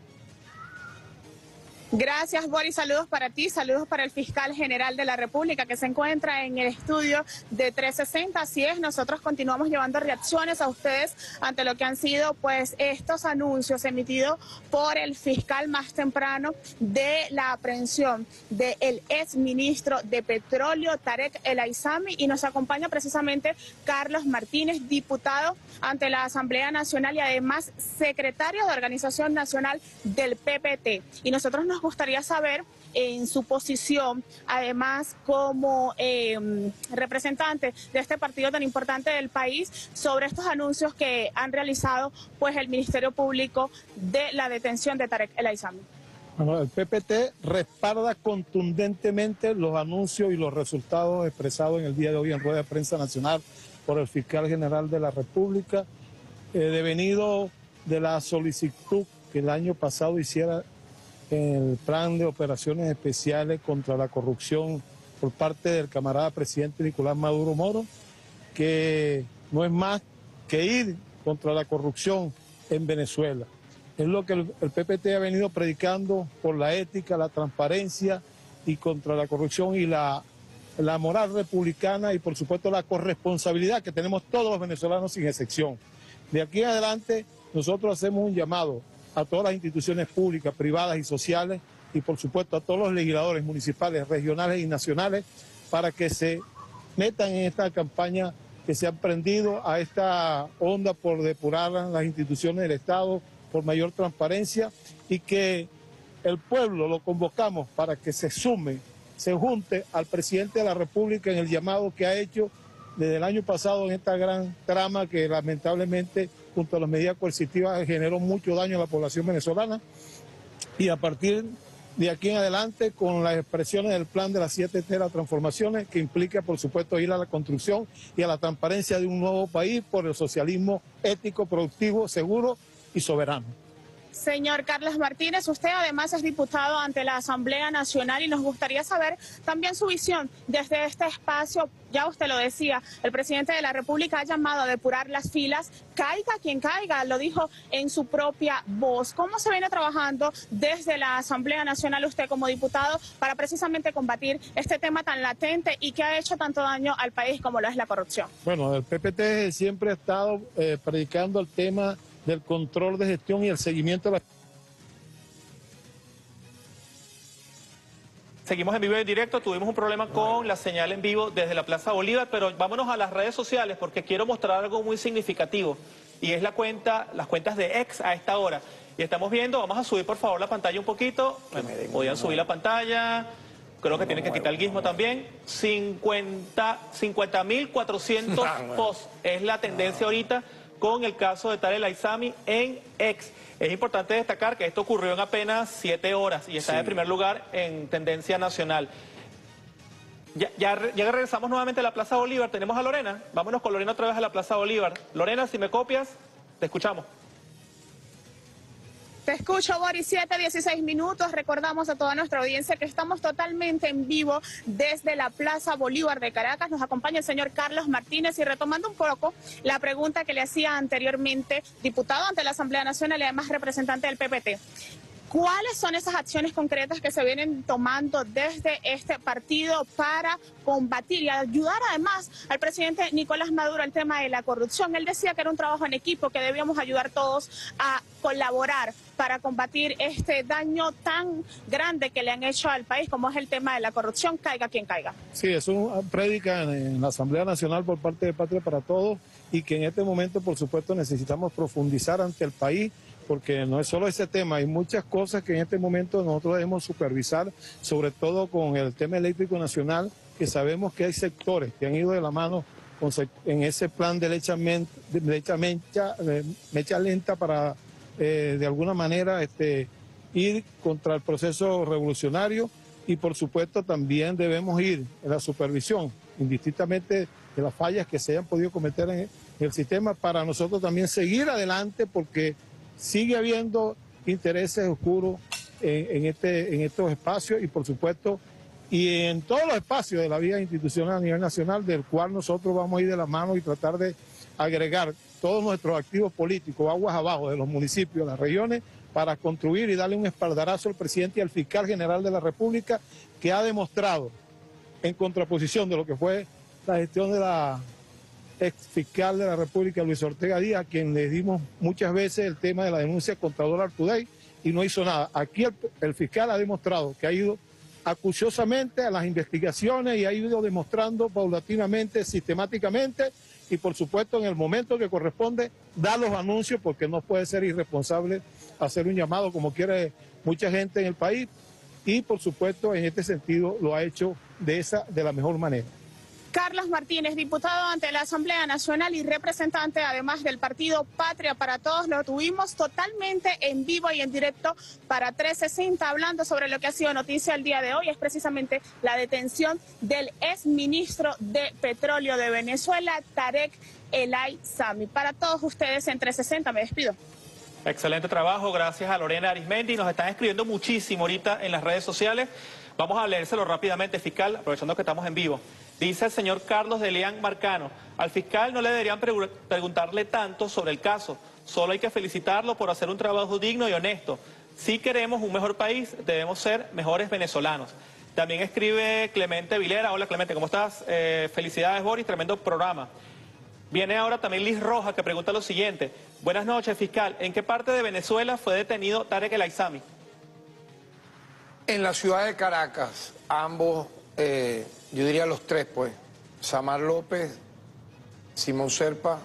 Gracias, Boris. Saludos para ti, saludos para el fiscal general de la República que se encuentra en el estudio de 360. Así es, nosotros continuamos llevando reacciones a ustedes ante lo que han sido pues estos anuncios emitidos por el fiscal más temprano de la aprehensión del exministro de Petróleo, Tarek El Aizami, y nos acompaña precisamente Carlos Martínez, diputado ante la Asamblea Nacional y además secretario de Organización Nacional del PPT. Y nosotros nos gustaría saber en su posición, además como representante de este partido tan importante del país, sobre estos anuncios que han realizado pues el Ministerio Público de la detención de Tarek El Aizami. Bueno, el PPT respalda contundentemente los anuncios y los resultados expresados en el día de hoy en rueda de prensa nacional por el fiscal general de la República, devenido de la solicitud que el año pasado hiciera en el plan de operaciones especiales contra la corrupción por parte del camarada presidente Nicolás Maduro Moro, que no es más que ir contra la corrupción en Venezuela. Es lo que el PPT ha venido predicando por la ética, la transparencia y contra la corrupción y la moral republicana y por supuesto la corresponsabilidad que tenemos todos los venezolanos sin excepción. De aquí en adelante nosotros hacemos un llamado a todas las instituciones públicas, privadas y sociales y por supuesto a todos los legisladores municipales, regionales y nacionales para que se metan en esta campaña que se ha prendido a esta onda por depurar las instituciones del Estado, por mayor transparencia y que el pueblo lo convocamos para que se sume, se junte al presidente de la República en el llamado que ha hecho desde el año pasado en esta gran trama que lamentablemente junto a las medidas coercitivas generó mucho daño a la población venezolana y a partir de aquí en adelante con las expresiones del plan de las 7 T, las transformaciones que implica por supuesto ir a la construcción y a la transparencia de un nuevo país por el socialismo ético, productivo, seguro y soberano. Señor Carlos Martínez, usted además es diputado ante la Asamblea Nacional y nos gustaría saber también su visión desde este espacio. Ya usted lo decía, el presidente de la República ha llamado a depurar las filas, caiga quien caiga, lo dijo en su propia voz. ¿Cómo se viene trabajando desde la Asamblea Nacional usted como diputado para precisamente combatir este tema tan latente y que ha hecho tanto daño al país como lo es la corrupción? Bueno, el PPT siempre ha estado predicando el tema del control de gestión y el seguimiento de la... Seguimos en vivo y en directo, tuvimos un problema con la señal en vivo desde la Plaza Bolívar, pero vámonos a las redes sociales porque quiero mostrar algo muy significativo y es las cuentas de ex a esta hora. Y estamos viendo, vamos a subir por favor la pantalla un poquito, podían subir la pantalla, creo que tienen que quitar el guismo también, 50.400 posts es la tendencia ahorita con el caso de Tarek El Aizami en ex. Es importante destacar que esto ocurrió en apenas 7 horas y está en primer lugar en tendencia nacional. Ya regresamos nuevamente a la Plaza Bolívar. Tenemos a Lorena. Vámonos con Lorena otra vez a la Plaza Bolívar. Lorena, si me copias, te escuchamos. Te escucho, Boris, 7:16 minutos. Recordamos a toda nuestra audiencia que estamos totalmente en vivo desde la Plaza Bolívar de Caracas. Nos acompaña el señor Carlos Martínez y retomando un poco la pregunta que le hacía anteriormente, diputado ante la Asamblea Nacional y además representante del PPT. ¿Cuáles son esas acciones concretas que se vienen tomando desde este partido para combatir y ayudar además al presidente Nicolás Maduro al tema de la corrupción? Él decía que era un trabajo en equipo, que debíamos ayudar todos a colaborar para combatir este daño tan grande que le han hecho al país como es el tema de la corrupción, caiga quien caiga. Sí, es una prédica en la Asamblea Nacional por parte de Patria para Todos y que en este momento por supuesto necesitamos profundizar ante el país porque no es solo ese tema, hay muchas cosas que en este momento nosotros debemos supervisar, sobre todo con el tema eléctrico nacional, que sabemos que hay sectores que han ido de la mano en ese plan de mecha lenta para de alguna manera ir contra el proceso revolucionario y por supuesto también debemos ir en la supervisión, indistintamente las fallas que se hayan podido cometer en el sistema, para nosotros también seguir adelante, porque sigue habiendo intereses oscuros en estos espacios y, por supuesto, y en todos los espacios de la vida institucional a nivel nacional, del cual nosotros vamos a ir de la mano y tratar de agregar todos nuestros activos políticos aguas abajo de los municipios, las regiones, para construir y darle un espaldarazo al presidente y al fiscal general de la República, que ha demostrado, en contraposición de lo que fue la gestión de la ex fiscal de la República, Luis Ortega Díaz, a quien le dimos muchas veces el tema de la denuncia contra Dollar Today y no hizo nada. Aquí el fiscal ha demostrado que ha ido acuciosamente a las investigaciones y ha ido demostrando paulatinamente, sistemáticamente, y por supuesto en el momento que corresponde da los anuncios, porque no puede ser irresponsable hacer un llamado como quiere mucha gente en el país, y por supuesto en este sentido lo ha hecho de la mejor manera. Carlos Martínez, diputado ante la Asamblea Nacional y representante además del partido Patria para Todos, lo tuvimos totalmente en vivo y en directo para 360, hablando sobre lo que ha sido noticia el día de hoy, es precisamente la detención del exministro de Petróleo de Venezuela, Tarek El Aissami. Para todos ustedes en 360 me despido. Excelente trabajo, gracias a Lorena Arismendi. Nos están escribiendo muchísimo ahorita en las redes sociales. Vamos a leérselo rápidamente, fiscal, aprovechando que estamos en vivo. Dice el señor Carlos de Leán Marcano: al fiscal no le deberían preguntarle tanto sobre el caso, solo hay que felicitarlo por hacer un trabajo digno y honesto. Si queremos un mejor país, debemos ser mejores venezolanos. También escribe Clemente Vilera: hola Clemente, ¿cómo estás? Felicidades Boris, tremendo programa. Viene ahora también Liz Roja, que pregunta lo siguiente: buenas noches, fiscal, ¿en qué parte de Venezuela fue detenido Tarek El Aissami? En la ciudad de Caracas, ambos, yo diría los tres, pues, Samar López, Simón Serpa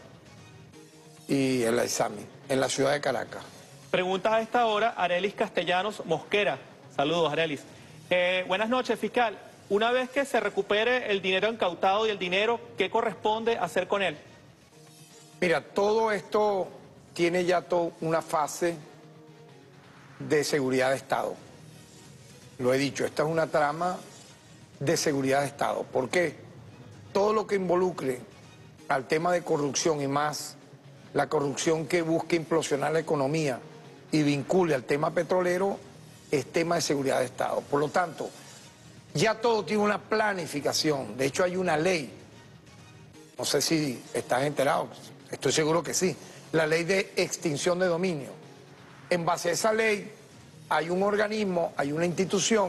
y El Aissami, en la ciudad de Caracas. Preguntas a esta hora, Arelis Castellanos Mosquera. Saludos, Arelis. Buenas noches, fiscal. Una vez que se recupere el dinero incautado y el dinero, ¿qué corresponde hacer con él? Mira, todo esto tiene ya una fase de seguridad de Estado. Lo he dicho, esta es una trama de seguridad de Estado. ¿Por qué? Todo lo que involucre al tema de corrupción, y más la corrupción que busque implosionar la economía y vincule al tema petrolero, es tema de seguridad de Estado. Por lo tanto, ya todo tiene una planificación. De hecho, hay una ley, no sé si estás enterado, estoy seguro que sí, la ley de extinción de dominio. En base a esa ley hay un organismo, hay una institución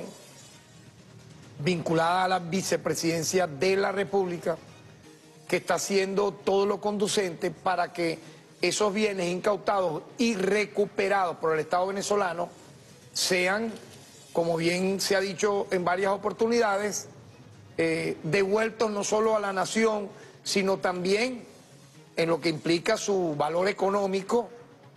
vinculada a la vicepresidencia de la República que está haciendo todo lo conducente para que esos bienes incautados y recuperados por el Estado venezolano sean, como bien se ha dicho en varias oportunidades, devueltos no solo a la nación, sino también en lo que implica su valor económico,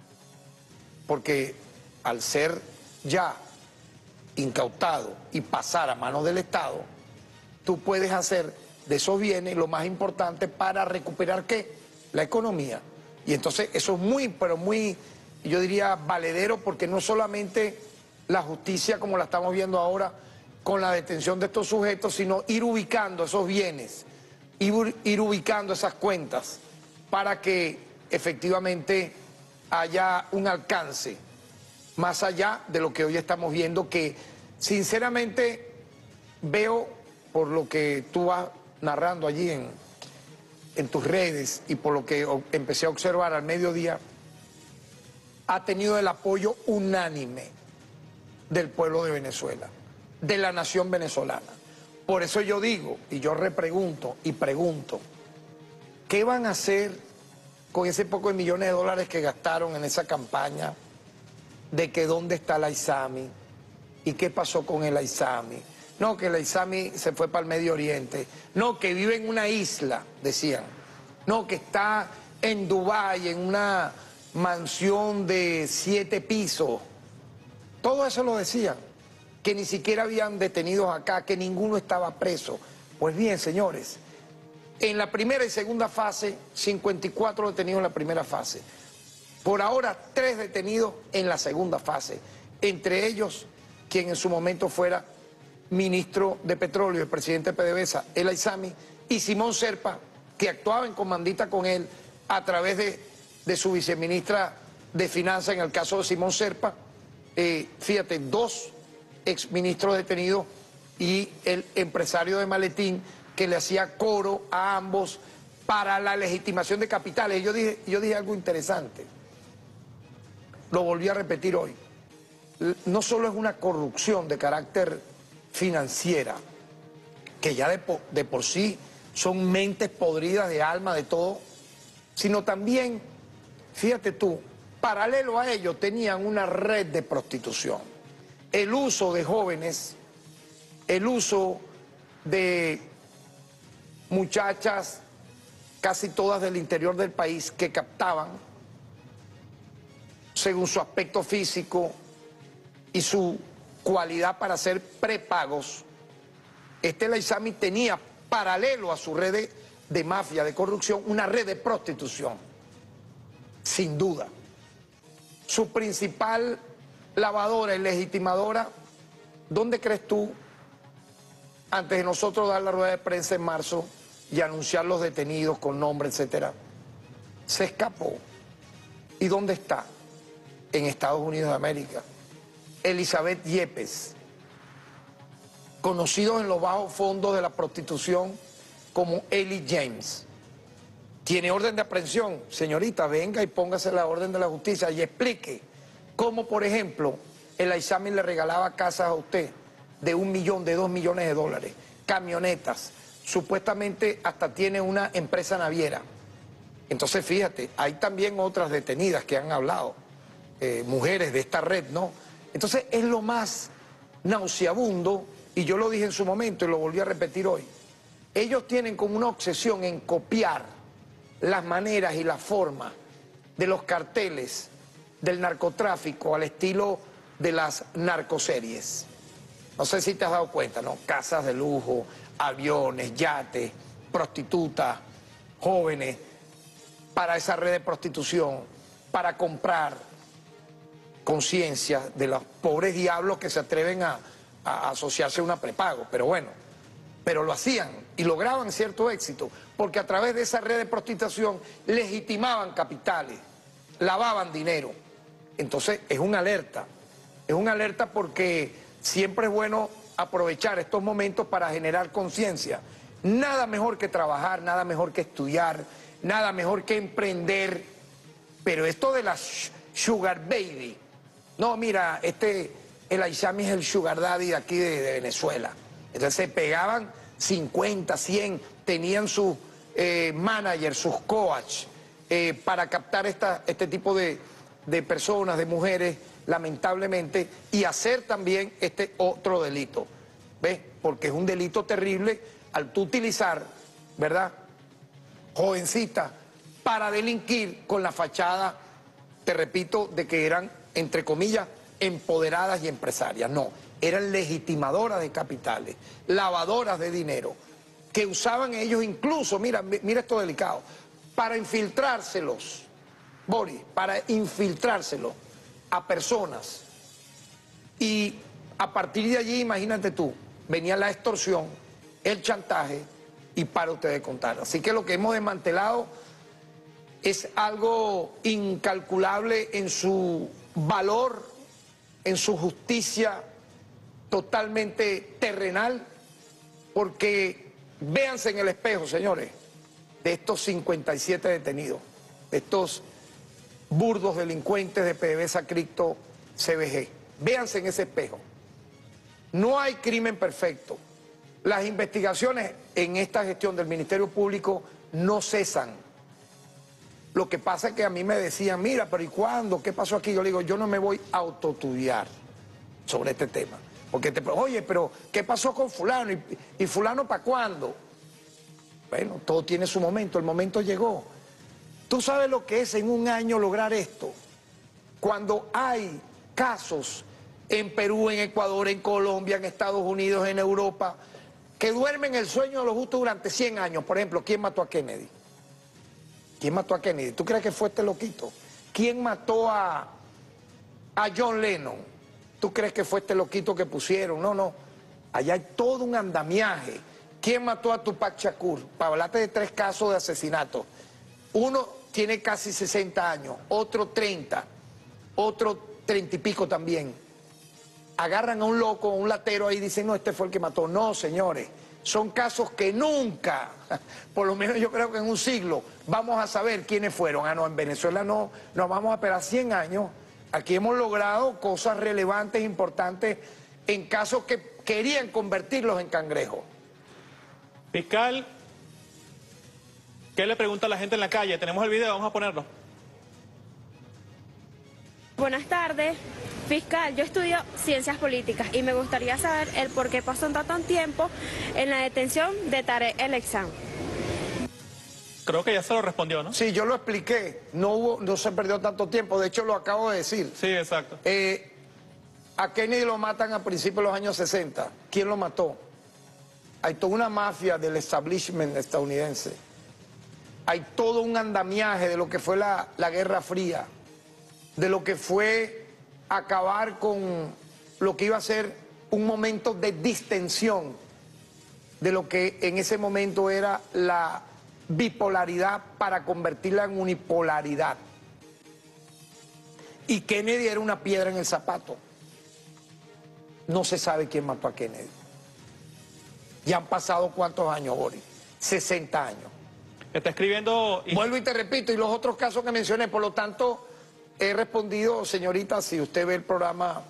porque al ser ya incautado y pasar a manos del Estado, tú puedes hacer de esos bienes lo más importante para recuperar, ¿qué? La economía. Y entonces eso es muy, pero muy, yo diría, valedero, porque no solamente la justicia como la estamos viendo ahora con la detención de estos sujetos, sino ir ubicando esos bienes, ir ubicando esas cuentas para que efectivamente haya un alcance más allá de lo que hoy estamos viendo, que sinceramente veo, por lo que tú vas narrando allí en tus redes y por lo que empecé a observar al mediodía, ha tenido el apoyo unánime del pueblo de Venezuela, de la nación venezolana. Por eso yo digo, y yo repregunto y pregunto, ¿qué van a hacer con ese poco de millones de dólares que gastaron en esa campaña de que dónde está el Aissami y qué pasó con el Aissami? No, que el Aissami se fue para el Medio Oriente. No, que vive en una isla, decían. No, que está en Dubái, en una mansión de 7 pisos. Todo eso lo decían. Que ni siquiera habían detenidos acá, que ninguno estaba preso. Pues bien, señores, en la primera y segunda fase, 54 detenidos en la primera fase. Por ahora, 3 detenidos en la segunda fase. Entre ellos, quien en su momento fuera ministro de Petróleo, el presidente de PDVSA, El Aissami, y Simón Serpa, que actuaba en comandita con él a través de su viceministra de Finanzas, en el caso de Simón Serpa. Fíjate, 2 exministros detenidos y el empresario de Maletín que le hacía coro a ambos para la legitimación de capitales. Yo dije algo interesante, lo volví a repetir hoy. No solo es una corrupción de carácter financiera, que ya de por sí son mentes podridas de alma, de todo, sino también, fíjate tú, paralelo a ello tenían una red de prostitución. El uso de jóvenes, el uso de muchachas, casi todas del interior del país, que captaban, según su aspecto físico y su cualidad para hacer prepagos. El Aizami tenía, paralelo a su red de mafia, de corrupción, una red de prostitución, sin duda. Su principal lavadora y legitimadora, ¿dónde crees tú, antes de nosotros dar la rueda de prensa en marzo y anunciar los detenidos con nombre, etcétera? Se escapó. ¿Y dónde está? En Estados Unidos de América. Elizabeth Yepes, conocidos en los bajos fondos de la prostitución como Eli James. Tiene orden de aprehensión. Señorita, venga y póngase la orden de la justicia y explique cómo, por ejemplo, el Aizami le regalaba casas a usted de 1 millón, de 2 millones de dólares, camionetas, supuestamente hasta tiene una empresa naviera. Entonces, fíjate, hay también otras detenidas que han hablado, mujeres de esta red, ¿no? Entonces, es lo más nauseabundo, y yo lo dije en su momento y lo volví a repetir hoy. Ellos tienen como una obsesión en copiar las maneras y la forma de los carteles del narcotráfico al estilo de las narcoseries. No sé si te has dado cuenta, ¿no? Casas de lujo, aviones, yates, prostitutas, jóvenes, para esa red de prostitución, para comprar conciencia de los pobres diablos que se atreven a asociarse a una prepago. Pero bueno, pero lo hacían y lograban cierto éxito, porque a través de esa red de prostitución legitimaban capitales, lavaban dinero. Entonces es una alerta porque siempre es bueno aprovechar estos momentos para generar conciencia. Nada mejor que trabajar, nada mejor que estudiar, nada mejor que emprender, pero esto de la sugar baby, no, mira, el Aizami es el sugar daddy de aquí de Venezuela. Entonces se pegaban 50, 100, tenían sus managers, sus coach, para captar este tipo de personas, de mujeres, lamentablemente, y hacer también este otro delito. ¿Ves? Porque es un delito terrible al tú utilizar, ¿verdad?, jovencitas para delinquir con la fachada, te repito, de que eran, entre comillas, empoderadas y empresarias. No, eran legitimadoras de capitales, lavadoras de dinero, que usaban ellos incluso, mira esto delicado, para infiltrárselos, Boris, para infiltrárselos a personas. Y a partir de allí, imagínate tú, venía la extorsión, el chantaje y para ustedes contar. Así que lo que hemos desmantelado es algo incalculable en su valor, en su justicia totalmente terrenal, porque véanse en el espejo, señores, de estos 57 detenidos, de estos burdos delincuentes de PDVSA Cripto CBG. Véanse en ese espejo. No hay crimen perfecto. Las investigaciones en esta gestión del Ministerio Público no cesan. Lo que pasa es que a mí me decían, mira, pero ¿y cuándo? ¿Qué pasó aquí? Yo le digo, yo no me voy a autoestudiar sobre este tema. Porque oye, pero ¿qué pasó con fulano? ¿Y fulano para cuándo? Bueno, todo tiene su momento, el momento llegó. ¿Tú sabes lo que es en un año lograr esto? Cuando hay casos en Perú, en Ecuador, en Colombia, en Estados Unidos, en Europa, que duermen el sueño de los justos durante 100 años. Por ejemplo, ¿quién mató a Kennedy? ¿Quién mató a Kennedy? ¿Tú crees que fue este loquito? ¿Quién mató a John Lennon? ¿Tú crees que fue este loquito que pusieron? No, no. Allá hay todo un andamiaje ¿Quién mató a Tupac Shakur? Para hablarte de 3 casos de asesinato. Uno tiene casi 60 años, otro 30, otro 30 y pico también. Agarran a un loco, a un latero ahí y dicen, no, este fue el que mató. No, señores, son casos que nunca, por lo menos yo creo que en un siglo, vamos a saber quiénes fueron. Ah, no, en Venezuela no, nos vamos a esperar 100 años. Aquí hemos logrado cosas relevantes, importantes, en casos que querían convertirlos en cangrejos. Fiscal, ¿qué le pregunta a la gente en la calle? Tenemos el video, vamos a ponerlo. Buenas tardes. Fiscal, yo estudio ciencias políticas y me gustaría saber el por qué pasó tanto tiempo en la detención de Tarek El Aissami. Creo que ya se lo respondió, ¿no? Sí, yo lo expliqué. No se perdió tanto tiempo. De hecho, lo acabo de decir. Sí, exacto. A Kennedy lo matan a principios de los años 60. ¿Quién lo mató? Hay toda una mafia del establishment estadounidense. Hay todo un andamiaje de lo que fue la Guerra Fría, de lo que fue acabar con lo que iba a ser un momento de distensión, de lo que en ese momento era la bipolaridad para convertirla en unipolaridad. Y Kennedy era una piedra en el zapato. No se sabe quién mató a Kennedy. Ya han pasado ¿cuántos años, Boris? 60 años. Está escribiendo... Vuelvo y te repito, y los otros casos que mencioné, por lo tanto, he respondido, señorita, si usted ve el programa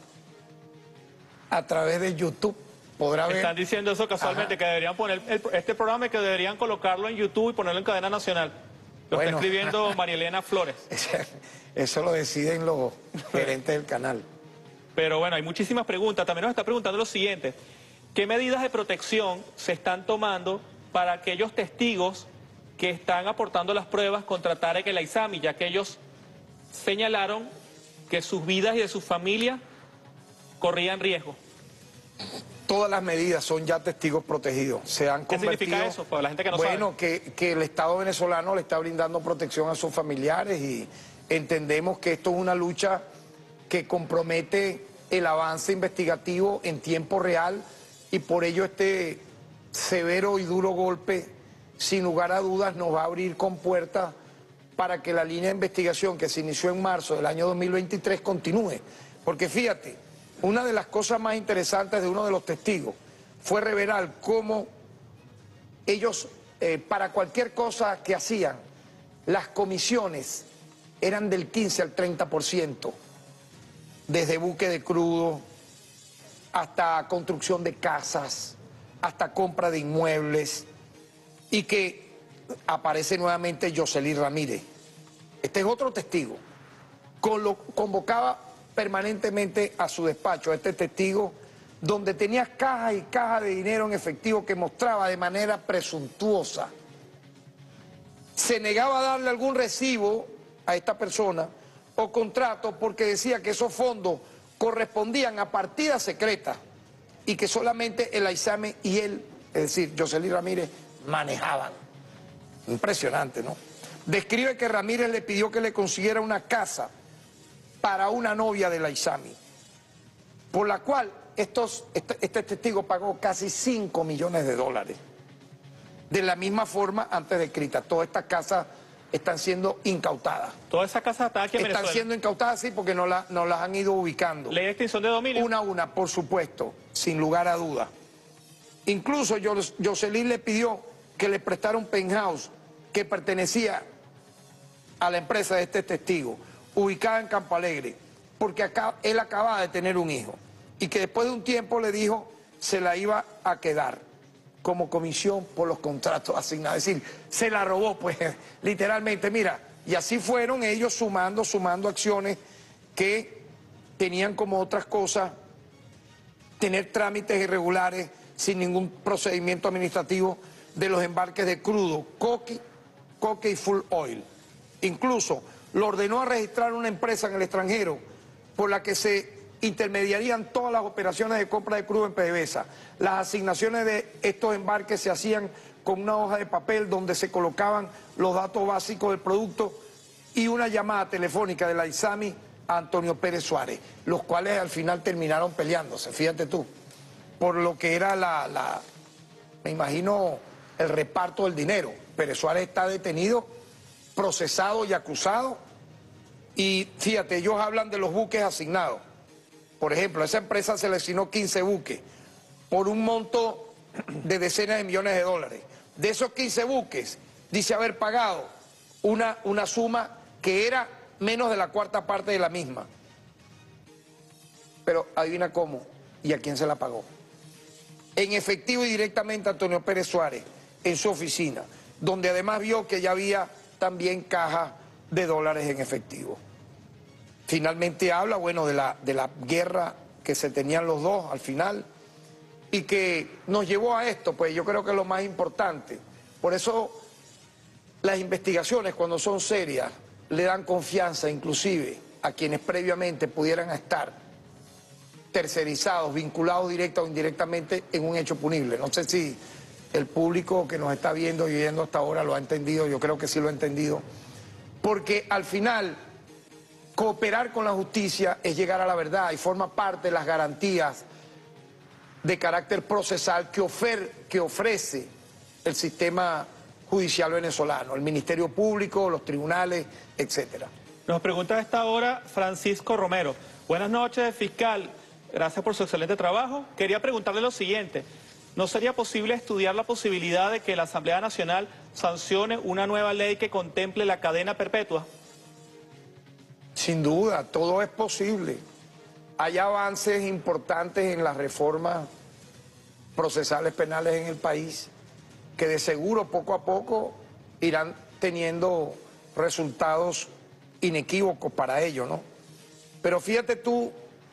a través de YouTube, podrá ver... Están diciendo eso casualmente, que deberían poner este programa y que deberían colocarlo en YouTube y ponerlo en cadena nacional. Lo está escribiendo María Elena Flores. Eso lo deciden los gerentes del canal. Pero bueno, hay muchísimas preguntas. También nos está preguntando lo siguiente. ¿Qué medidas de protección se están tomando para aquellos testigos que están aportando las pruebas contra Tarek El Aissami, ya que ellos señalaron que sus vidas y de sus familias corrían riesgo? Todas las medidas son ya testigos protegidos. Se han convertido... ¿Qué significa eso para la gente que no sabe? Bueno, que el Estado venezolano le está brindando protección a sus familiares y entendemos que esto es una lucha que compromete el avance investigativo en tiempo real y por ello este severo y duro golpe, sin lugar a dudas, nos va a abrir compuertas para que la línea de investigación que se inició en marzo del año 2023 continúe. Porque fíjate, una de las cosas más interesantes de uno de los testigos fue revelar cómo ellos, para cualquier cosa que hacían, las comisiones eran del 15 al 30%, desde buque de crudo hasta construcción de casas, hasta compra de inmuebles, y que aparece nuevamente Yoseli Ramírez. Este es otro testigo. Convocaba permanentemente a su despacho a este testigo, donde tenía cajas y cajas de dinero en efectivo que mostraba de manera presuntuosa. Se negaba a darle algún recibo a esta persona o contrato porque decía que esos fondos correspondían a partidas secretas y que solamente el Aissami y él, es decir, Yoseli Ramírez, manejaban. Impresionante, ¿no? Describe que Ramírez le pidió que le consiguiera una casa para una novia del Aissami, por la cual este testigo pagó casi $5 millones. De la misma forma antes descrita. Todas estas casas están siendo incautadas. ¿Todas esas casas están aquí en Venezuela? Están siendo incautadas, sí, porque no las han ido ubicando. ¿Ley de extinción de dominio? Una a una, por supuesto, sin lugar a dudas. Incluso Yoseli le pidió que le prestara un penthouse que pertenecía a la empresa de este testigo, ubicada en Campo Alegre, porque él acababa de tener un hijo y que después de un tiempo le dijo se la iba a quedar como comisión por los contratos asignados. Es decir, se la robó, pues, literalmente. Mira, y así fueron ellos sumando acciones que tenían como otras cosas tener trámites irregulares sin ningún procedimiento administrativo de los embarques de crudo, coque y full oil. Incluso lo ordenó a registrar una empresa en el extranjero por la que se intermediarían todas las operaciones de compra de crudo en PDVSA. Las asignaciones de estos embarques se hacían con una hoja de papel donde se colocaban los datos básicos del producto y una llamada telefónica del Aissami a Antonio Pérez Suárez, los cuales al final terminaron peleándose, fíjate tú, por lo que era me imagino el reparto del dinero. Pérez Suárez está detenido, procesado y acusado. Y fíjate, ellos hablan de los buques asignados. Por ejemplo, esa empresa seleccionó 15 buques por un monto de decenas de millones de dólares. De esos 15 buques, dice haber pagado una suma que era menos de la cuarta parte de la misma. Pero adivina cómo y a quién se la pagó. En efectivo y directamente a Antonio Pérez Suárez, en su oficina, donde además vio que ya había también cajas de dólares en efectivo. Finalmente habla, bueno, de la guerra que se tenían los dos al final y que nos llevó a esto, pues yo creo que es lo más importante. Por eso las investigaciones, cuando son serias, le dan confianza inclusive a quienes previamente pudieran estar tercerizados, vinculados directa o indirectamente en un hecho punible. No sé si el público que nos está viendo y oyendo hasta ahora lo ha entendido, yo creo que sí lo ha entendido, porque al final cooperar con la justicia es llegar a la verdad y forma parte de las garantías de carácter procesal que ofrece el sistema judicial venezolano, el Ministerio Público, los tribunales, etcétera. Nos pregunta a esta hora Francisco Romero. Buenas noches, fiscal. Gracias por su excelente trabajo. Quería preguntarle lo siguiente. ¿No sería posible estudiar la posibilidad de que la Asamblea Nacional sancione una nueva ley que contemple la cadena perpetua? Sin duda, todo es posible. Hay avances importantes en las reformas procesales penales en el país que de seguro poco a poco irán teniendo resultados inequívocos para ello, ¿no? Pero fíjate tú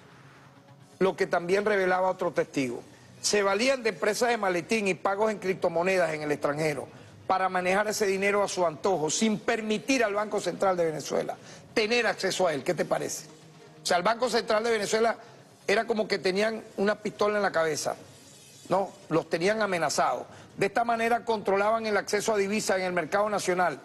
lo que también revelaba otro testigo. Se valían de empresas de maletín y pagos en criptomonedas en el extranjero para manejar ese dinero a su antojo, sin permitir al Banco Central de Venezuela tener acceso a él. ¿Qué te parece? O sea, el Banco Central de Venezuela era como que tenían una pistola en la cabeza, ¿no? Los tenían amenazados. De esta manera controlaban el acceso a divisas en el mercado nacional,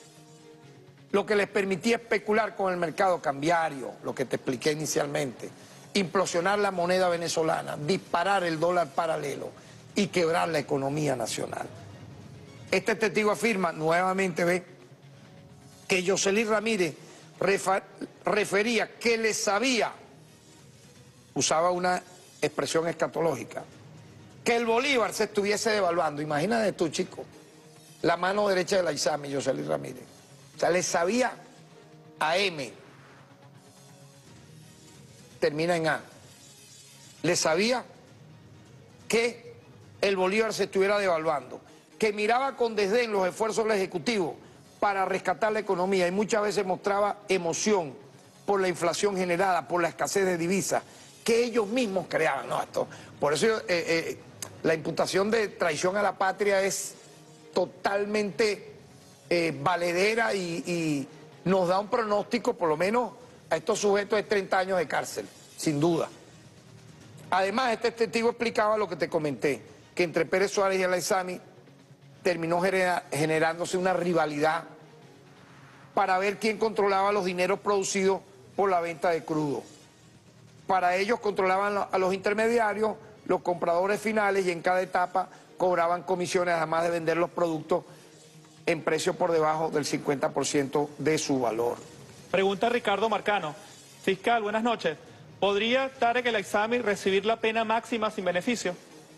lo que les permitía especular con el mercado cambiario, lo que te expliqué inicialmente, implosionar la moneda venezolana, disparar el dólar paralelo y quebrar la economía nacional. Este testigo afirma, nuevamente ve, que Yoselí Ramírez refería que le sabía, usaba una expresión escatológica, que el bolívar se estuviese devaluando. Imagínate tú, chico, la mano derecha de la ISAMI, Yoselí Ramírez. O sea, le sabía a M, termina en A, le sabía que el bolívar se estuviera devaluando, que miraba con desdén los esfuerzos del Ejecutivo para rescatar la economía y muchas veces mostraba emoción por la inflación generada, por la escasez de divisas que ellos mismos creaban. No, por eso la imputación de traición a la patria es totalmente valedera y nos da un pronóstico, por lo menos a estos sujetos, de 30 años de cárcel, sin duda. Además, este testigo explicaba lo que te comenté, que entre Pérez Suárez y el ISAMI terminó generándose una rivalidad para ver quién controlaba los dineros producidos por la venta de crudo. Para ellos controlaban a los intermediarios, los compradores finales, y en cada etapa cobraban comisiones, además de vender los productos en precio por debajo del 50% de su valor. Pregunta Ricardo Marcano. Fiscal, buenas noches. ¿Podría Tarek El Aissami recibir la pena máxima sin beneficio?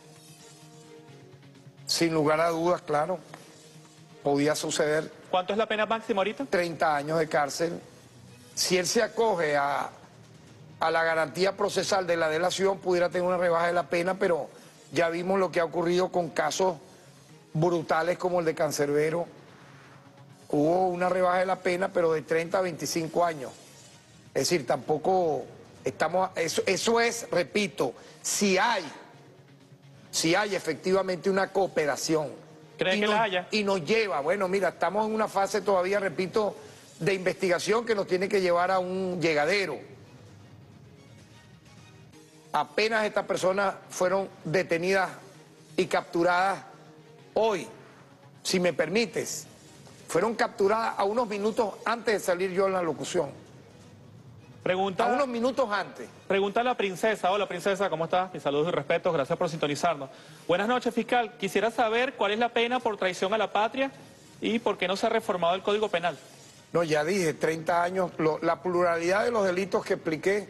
Sin lugar a dudas, claro. Podía suceder. ¿Cuánto es la pena máxima ahorita? 30 años de cárcel. Si él se acoge a la garantía procesal de la delación, pudiera tener una rebaja de la pena, pero ya vimos lo que ha ocurrido con casos brutales como el de Cancerbero. Hubo una rebaja de la pena, pero de 30 a 25 años. Es decir, tampoco estamos... Eso es, repito, si hay efectivamente una cooperación. ¿Creen que la haya? Y nos lleva, bueno, mira, estamos en una fase todavía, repito, de investigación que nos tiene que llevar a un llegadero. Apenas estas personas fueron detenidas y capturadas hoy, si me permites, fueron capturadas a unos minutos antes de salir yo en la locución. Pregunta, a unos minutos antes. Pregunta a la princesa. Hola, princesa, ¿cómo estás? Mis saludos y respetos, gracias por sintonizarnos. Buenas noches, fiscal. Quisiera saber cuál es la pena por traición a la patria y por qué no se ha reformado el Código Penal. No, ya dije, 30 años, la pluralidad de los delitos que expliqué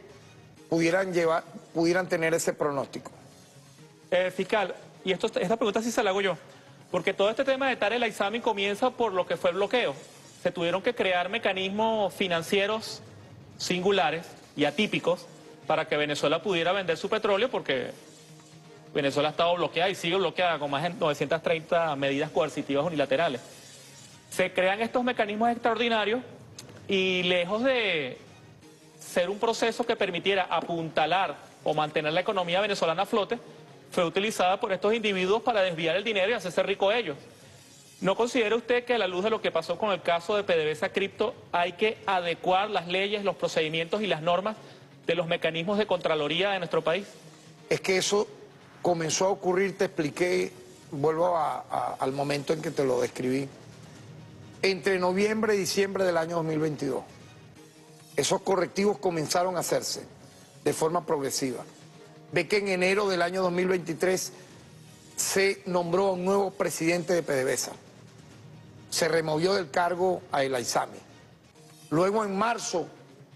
pudieran tener ese pronóstico. Fiscal, y esta pregunta sí se la hago yo, porque todo este tema de Tarek El Aissami comienza por lo que fue el bloqueo. Se tuvieron que crear mecanismos financieros singulares y atípicos para que Venezuela pudiera vender su petróleo, porque Venezuela ha estado bloqueada y sigue bloqueada con más de 930 medidas coercitivas unilaterales. Se crean estos mecanismos extraordinarios y lejos de ser un proceso que permitiera apuntalar o mantener la economía venezolana a flote, fue utilizada por estos individuos para desviar el dinero y hacerse rico ellos. ¿No considera usted que a la luz de lo que pasó con el caso de PDVSA Cripto hay que adecuar las leyes, los procedimientos y las normas de los mecanismos de Contraloría de nuestro país? Es que eso comenzó a ocurrir, te expliqué, vuelvo al momento en que te lo describí, entre noviembre y diciembre del año 2022. Esos correctivos comenzaron a hacerse de forma progresiva. Ve que en enero del año 2023 se nombró a un nuevo presidente de PDVSA. Se removió del cargo a El Aissami. Luego en marzo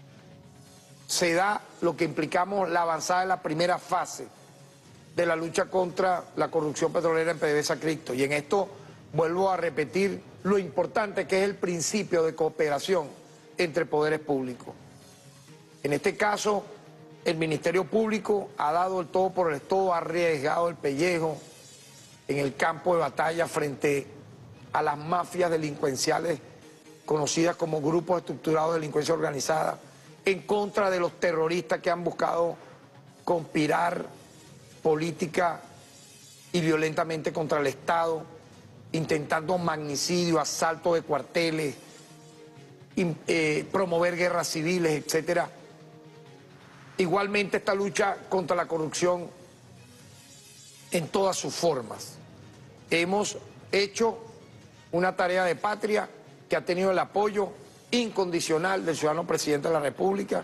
se da lo que implicamos la avanzada de la primera fase de la lucha contra la corrupción petrolera en PDVSA Cripto. Y en esto vuelvo a repetir lo importante que es el principio de cooperación entre poderes públicos. En este caso, el Ministerio Público ha dado el todo por el todo, ha arriesgado el pellejo en el campo de batalla frente a las mafias delincuenciales conocidas como grupos estructurados de delincuencia organizada, en contra de los terroristas que han buscado conspirar política y violentamente contra el Estado, intentando magnicidio, asalto de cuarteles, promover guerras civiles, etcétera. Igualmente esta lucha contra la corrupción en todas sus formas. Hemos hecho una tarea de patria que ha tenido el apoyo incondicional del ciudadano presidente de la República,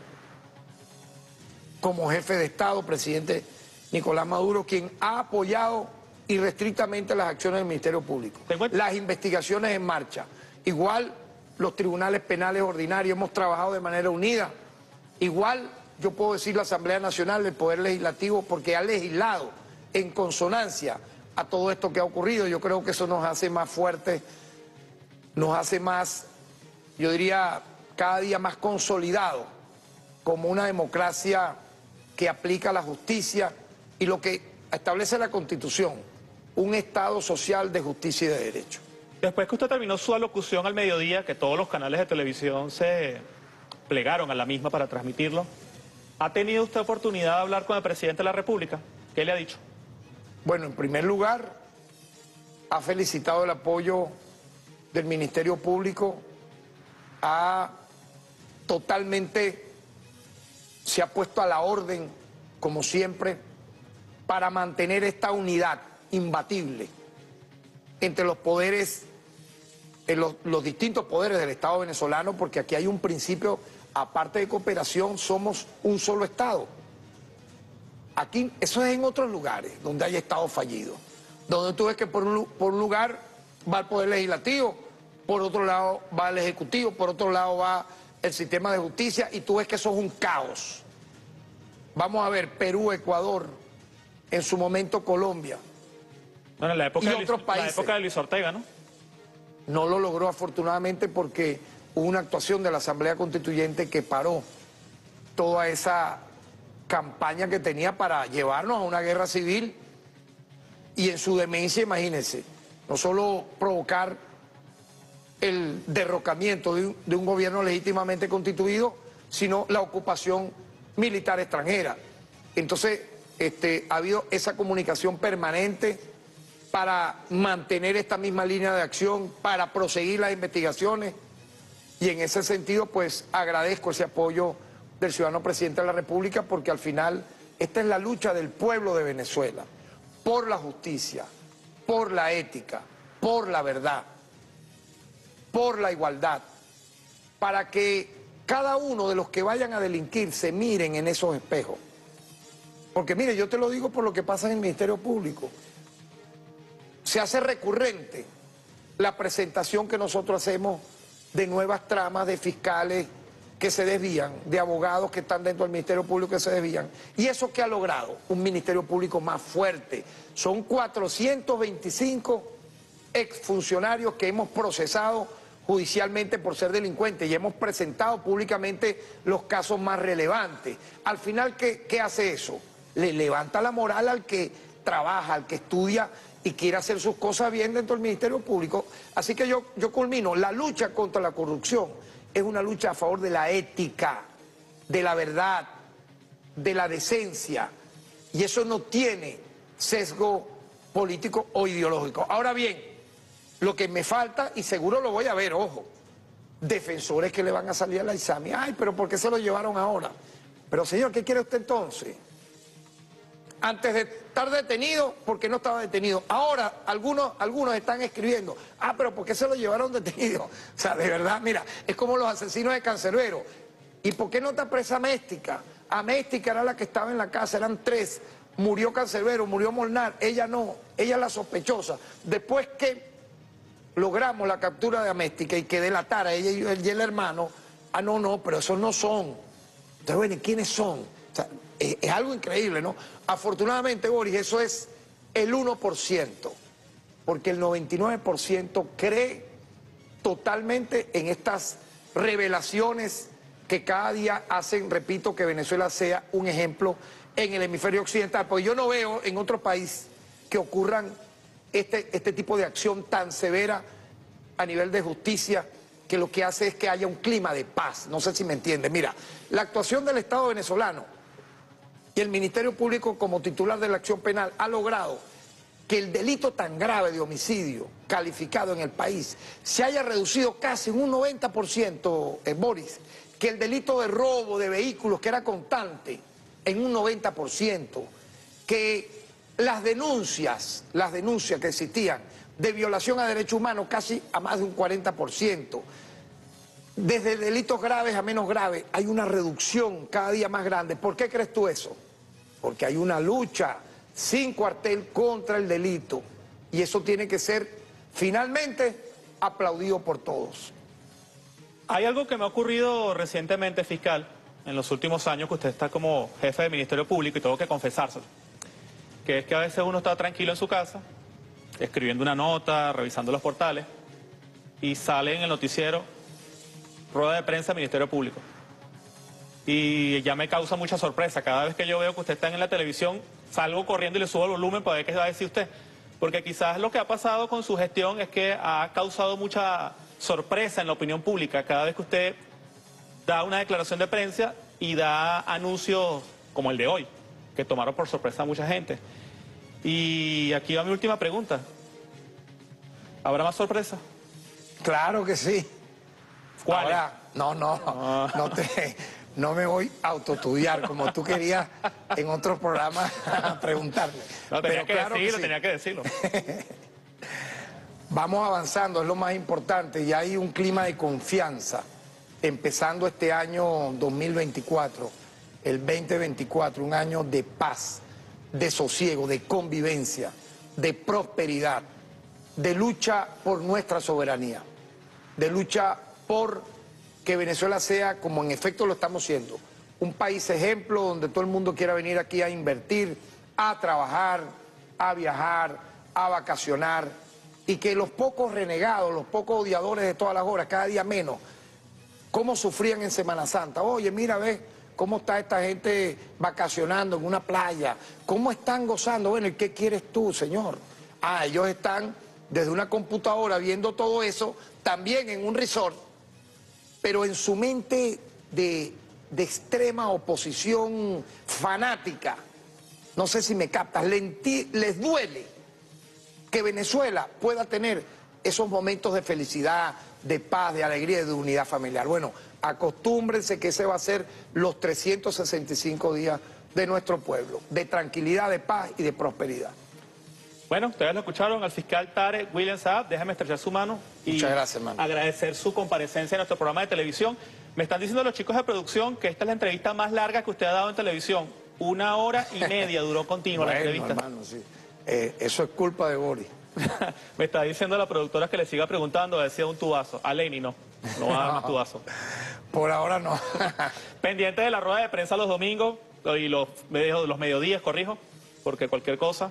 como jefe de Estado, presidente Nicolás Maduro, quien ha apoyado irrestrictamente las acciones del Ministerio Público, las investigaciones en marcha. Igual los tribunales penales ordinarios, hemos trabajado de manera unida. Igual yo puedo decir la Asamblea Nacional, el Poder Legislativo, porque ha legislado en consonancia a todo esto que ha ocurrido. Yo creo que eso nos hace más fuertes, nos hace más, yo diría, cada día más consolidados como una democracia que aplica la justicia y lo que establece la Constitución, un Estado social de justicia y de derecho. Después que usted terminó su alocución al mediodía, que todos los canales de televisión se plegaron a la misma para transmitirlo, ¿ha tenido usted oportunidad de hablar con el presidente de la República? ¿Qué le ha dicho? Bueno, en primer lugar, ha felicitado el apoyo del Ministerio Público, se ha puesto a la orden, como siempre, para mantener esta unidad imbatible entre los poderes, los distintos poderes del Estado venezolano, porque aquí hay un principio, aparte de cooperación, somos un solo Estado. Aquí, eso es en otros lugares donde hay Estado fallido, donde tú ves que por un lugar va el Poder Legislativo, por otro lado va el Ejecutivo, por otro lado va el sistema de justicia, y tú ves que eso es un caos. Vamos a ver, Perú, Ecuador, en su momento Colombia, bueno, en la época, y otros países. La época de Luis Ortega, ¿no? No lo logró afortunadamente porque hubo una actuación de la Asamblea Constituyente que paró toda esa campaña que tenía para llevarnos a una guerra civil, y en su demencia, imagínense, no solo provocar el derrocamiento de un gobierno legítimamente constituido, sino la ocupación militar extranjera. Entonces, ha habido esa comunicación permanente para mantener esta misma línea de acción, para proseguir las investigaciones, y en ese sentido, pues, agradezco ese apoyo del ciudadano presidente de la República, porque al final esta es la lucha del pueblo de Venezuela, por la justicia, por la ética, por la verdad, por la igualdad, para que cada uno de los que vayan a delinquir se miren en esos espejos. Porque mire, yo te lo digo por lo que pasa en el Ministerio Público. Se hace recurrente la presentación que nosotros hacemos de nuevas tramas de fiscales que se desvían, de abogados que están dentro del Ministerio Público que se desvían. ¿Y eso qué ha logrado? Un Ministerio Público más fuerte. Son 425 exfuncionarios que hemos procesado judicialmente por ser delincuentes y hemos presentado públicamente los casos más relevantes. Al final, ¿qué hace eso? Le levanta la moral al que trabaja, al que estudia y quiere hacer sus cosas bien dentro del Ministerio Público. Así que yo culmino, la lucha contra la corrupción es una lucha a favor de la ética, de la verdad, de la decencia, y eso no tiene sesgo político o ideológico. Ahora bien, lo que me falta, y seguro lo voy a ver, ojo, defensores que le van a salir a la ISAMI. Ay, pero ¿por qué se lo llevaron ahora? Pero señor, ¿qué quiere usted entonces? Antes de estar detenido, porque no estaba detenido. Ahora, algunos están escribiendo, pero ¿por qué se lo llevaron detenido? O sea, de verdad, mira, es como los asesinos de Cancerbero. ¿Y por qué no está presa Méstica? Méstica era la que estaba en la casa, eran 3. Murió Cancerbero, murió Molnar, ella no, ella es la sospechosa. Después que logramos la captura de Méstica y que delatara ella y el hermano, no, pero esos no son. Entonces, bueno, ¿y quiénes son? O sea, es algo increíble, ¿no? Afortunadamente, Boris, eso es el 1%, porque el 99% cree totalmente en estas revelaciones que cada día hacen, repito, que Venezuela sea un ejemplo en el hemisferio occidental, porque yo no veo en otro país que ocurran este tipo de acción tan severa a nivel de justicia, que lo que hace es que haya un clima de paz. No sé si me entiende. Mira, la actuación del Estado venezolano y el Ministerio Público como titular de la acción penal ha logrado que el delito tan grave de homicidio calificado en el país se haya reducido casi un 90%, Boris, que el delito de robo de vehículos, que era constante, en un 90%, que las denuncias que existían de violación a derechos humanos casi a más de un 40%. Desde delitos graves a menos graves hay una reducción cada día más grande. ¿Por qué crees tú eso? Porque hay una lucha sin cuartel contra el delito y eso tiene que ser finalmente aplaudido por todos. Hay algo que me ha ocurrido recientemente, fiscal, en los últimos años que usted está como jefe del Ministerio Público y tengo que confesárselo, que es que a veces uno está tranquilo en su casa, escribiendo una nota, revisando los portales y sale en el noticiero rueda de prensa del Ministerio Público. Y ya me causa mucha sorpresa. Cada vez que yo veo que usted está en la televisión, salgo corriendo y le subo el volumen para ver qué va a decir usted. Porque quizás lo que ha pasado con su gestión es que ha causado mucha sorpresa en la opinión pública. Cada vez que usted da una declaración de prensa y da anuncios como el de hoy, que tomaron por sorpresa a mucha gente. Y aquí va mi última pregunta. ¿Habrá más sorpresa? Claro que sí. ¿Cuál? Ahora, no me voy a autoestudiar como tú querías en otros programas preguntarle. No, tenía Pero claro tenía que decirlo. Vamos avanzando, es lo más importante, y hay un clima de confianza empezando este año 2024, el 2024, un año de paz, de sosiego, de convivencia, de prosperidad, de lucha por nuestra soberanía, de lucha por que Venezuela sea, como en efecto lo estamos siendo, un país ejemplo donde todo el mundo quiera venir aquí a invertir, a trabajar, a viajar, a vacacionar, y que los pocos renegados, los pocos odiadores de todas las horas, cada día menos, cómo sufrían en Semana Santa. Oye, mira, ves cómo está esta gente vacacionando en una playa, cómo están gozando. Bueno, ¿y qué quieres tú, señor? Ellos están desde una computadora viendo todo eso, también en un resort, pero en su mente de extrema oposición fanática, no sé si me captas, les duele que Venezuela pueda tener esos momentos de felicidad, de paz, de alegría y de unidad familiar. Bueno, acostúmbrense que ese va a ser los 365 días de nuestro pueblo, de tranquilidad, de paz y de prosperidad. Bueno, ustedes lo escucharon al fiscal Tarek William Saab. Déjame estrechar su mano y muchas gracias, hermano, agradecer su comparecencia en nuestro programa de televisión. Me están diciendo los chicos de producción que esta es la entrevista más larga que usted ha dado en televisión. 1 hora y media duró continua la entrevista. Hermano, sí. Eso es culpa de Boris. Me está diciendo la productora que le siga preguntando, decía un tubazo. A Lenny no va a dar más tubazo. Por ahora no. Pendiente de la rueda de prensa los domingos y los mediodías, corrijo, porque cualquier cosa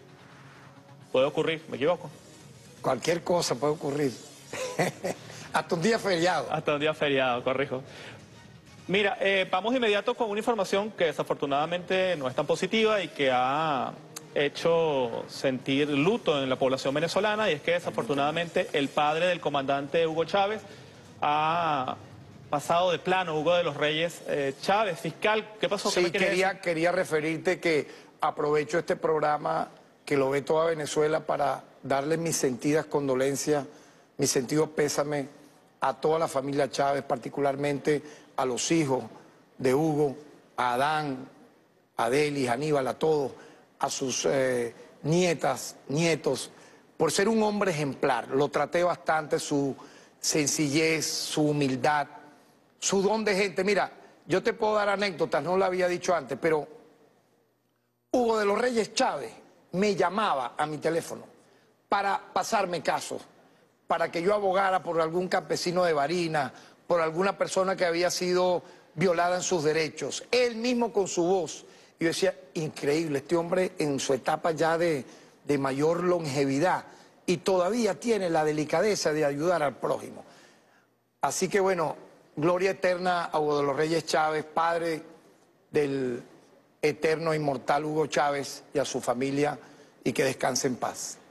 puede ocurrir, ¿me equivoco? Cualquier cosa puede ocurrir. Hasta un día feriado. Hasta un día feriado, corrijo. Mira, vamos de inmediato con una información que desafortunadamente no es tan positiva y que ha hecho sentir luto en la población venezolana, y es que desafortunadamente el padre del comandante Hugo Chávez ha pasado de plano. Hugo de los Reyes Chávez. Fiscal, ¿qué pasó? Sí, quería referirte que aprovecho este programa que lo ve toda Venezuela para darle mis sentidas condolencias, mi sentido pésame a toda la familia Chávez, particularmente a los hijos de Hugo, a Adán, a Delis, a Aníbal, a todos, a sus nietas, nietos, por ser un hombre ejemplar. Lo traté bastante, su sencillez, su humildad, su don de gente. Mira, yo te puedo dar anécdotas, no lo había dicho antes, pero Hugo de los Reyes Chávez me llamaba a mi teléfono para pasarme casos, para que yo abogara por algún campesino de Barinas, por alguna persona que había sido violada en sus derechos. Él mismo con su voz. Y yo decía, increíble, este hombre en su etapa ya de mayor longevidad y todavía tiene la delicadeza de ayudar al prójimo. Así que bueno, gloria eterna a Hugo de los Reyes Chávez, padre del eterno e inmortal Hugo Chávez, y a su familia, y que descanse en paz.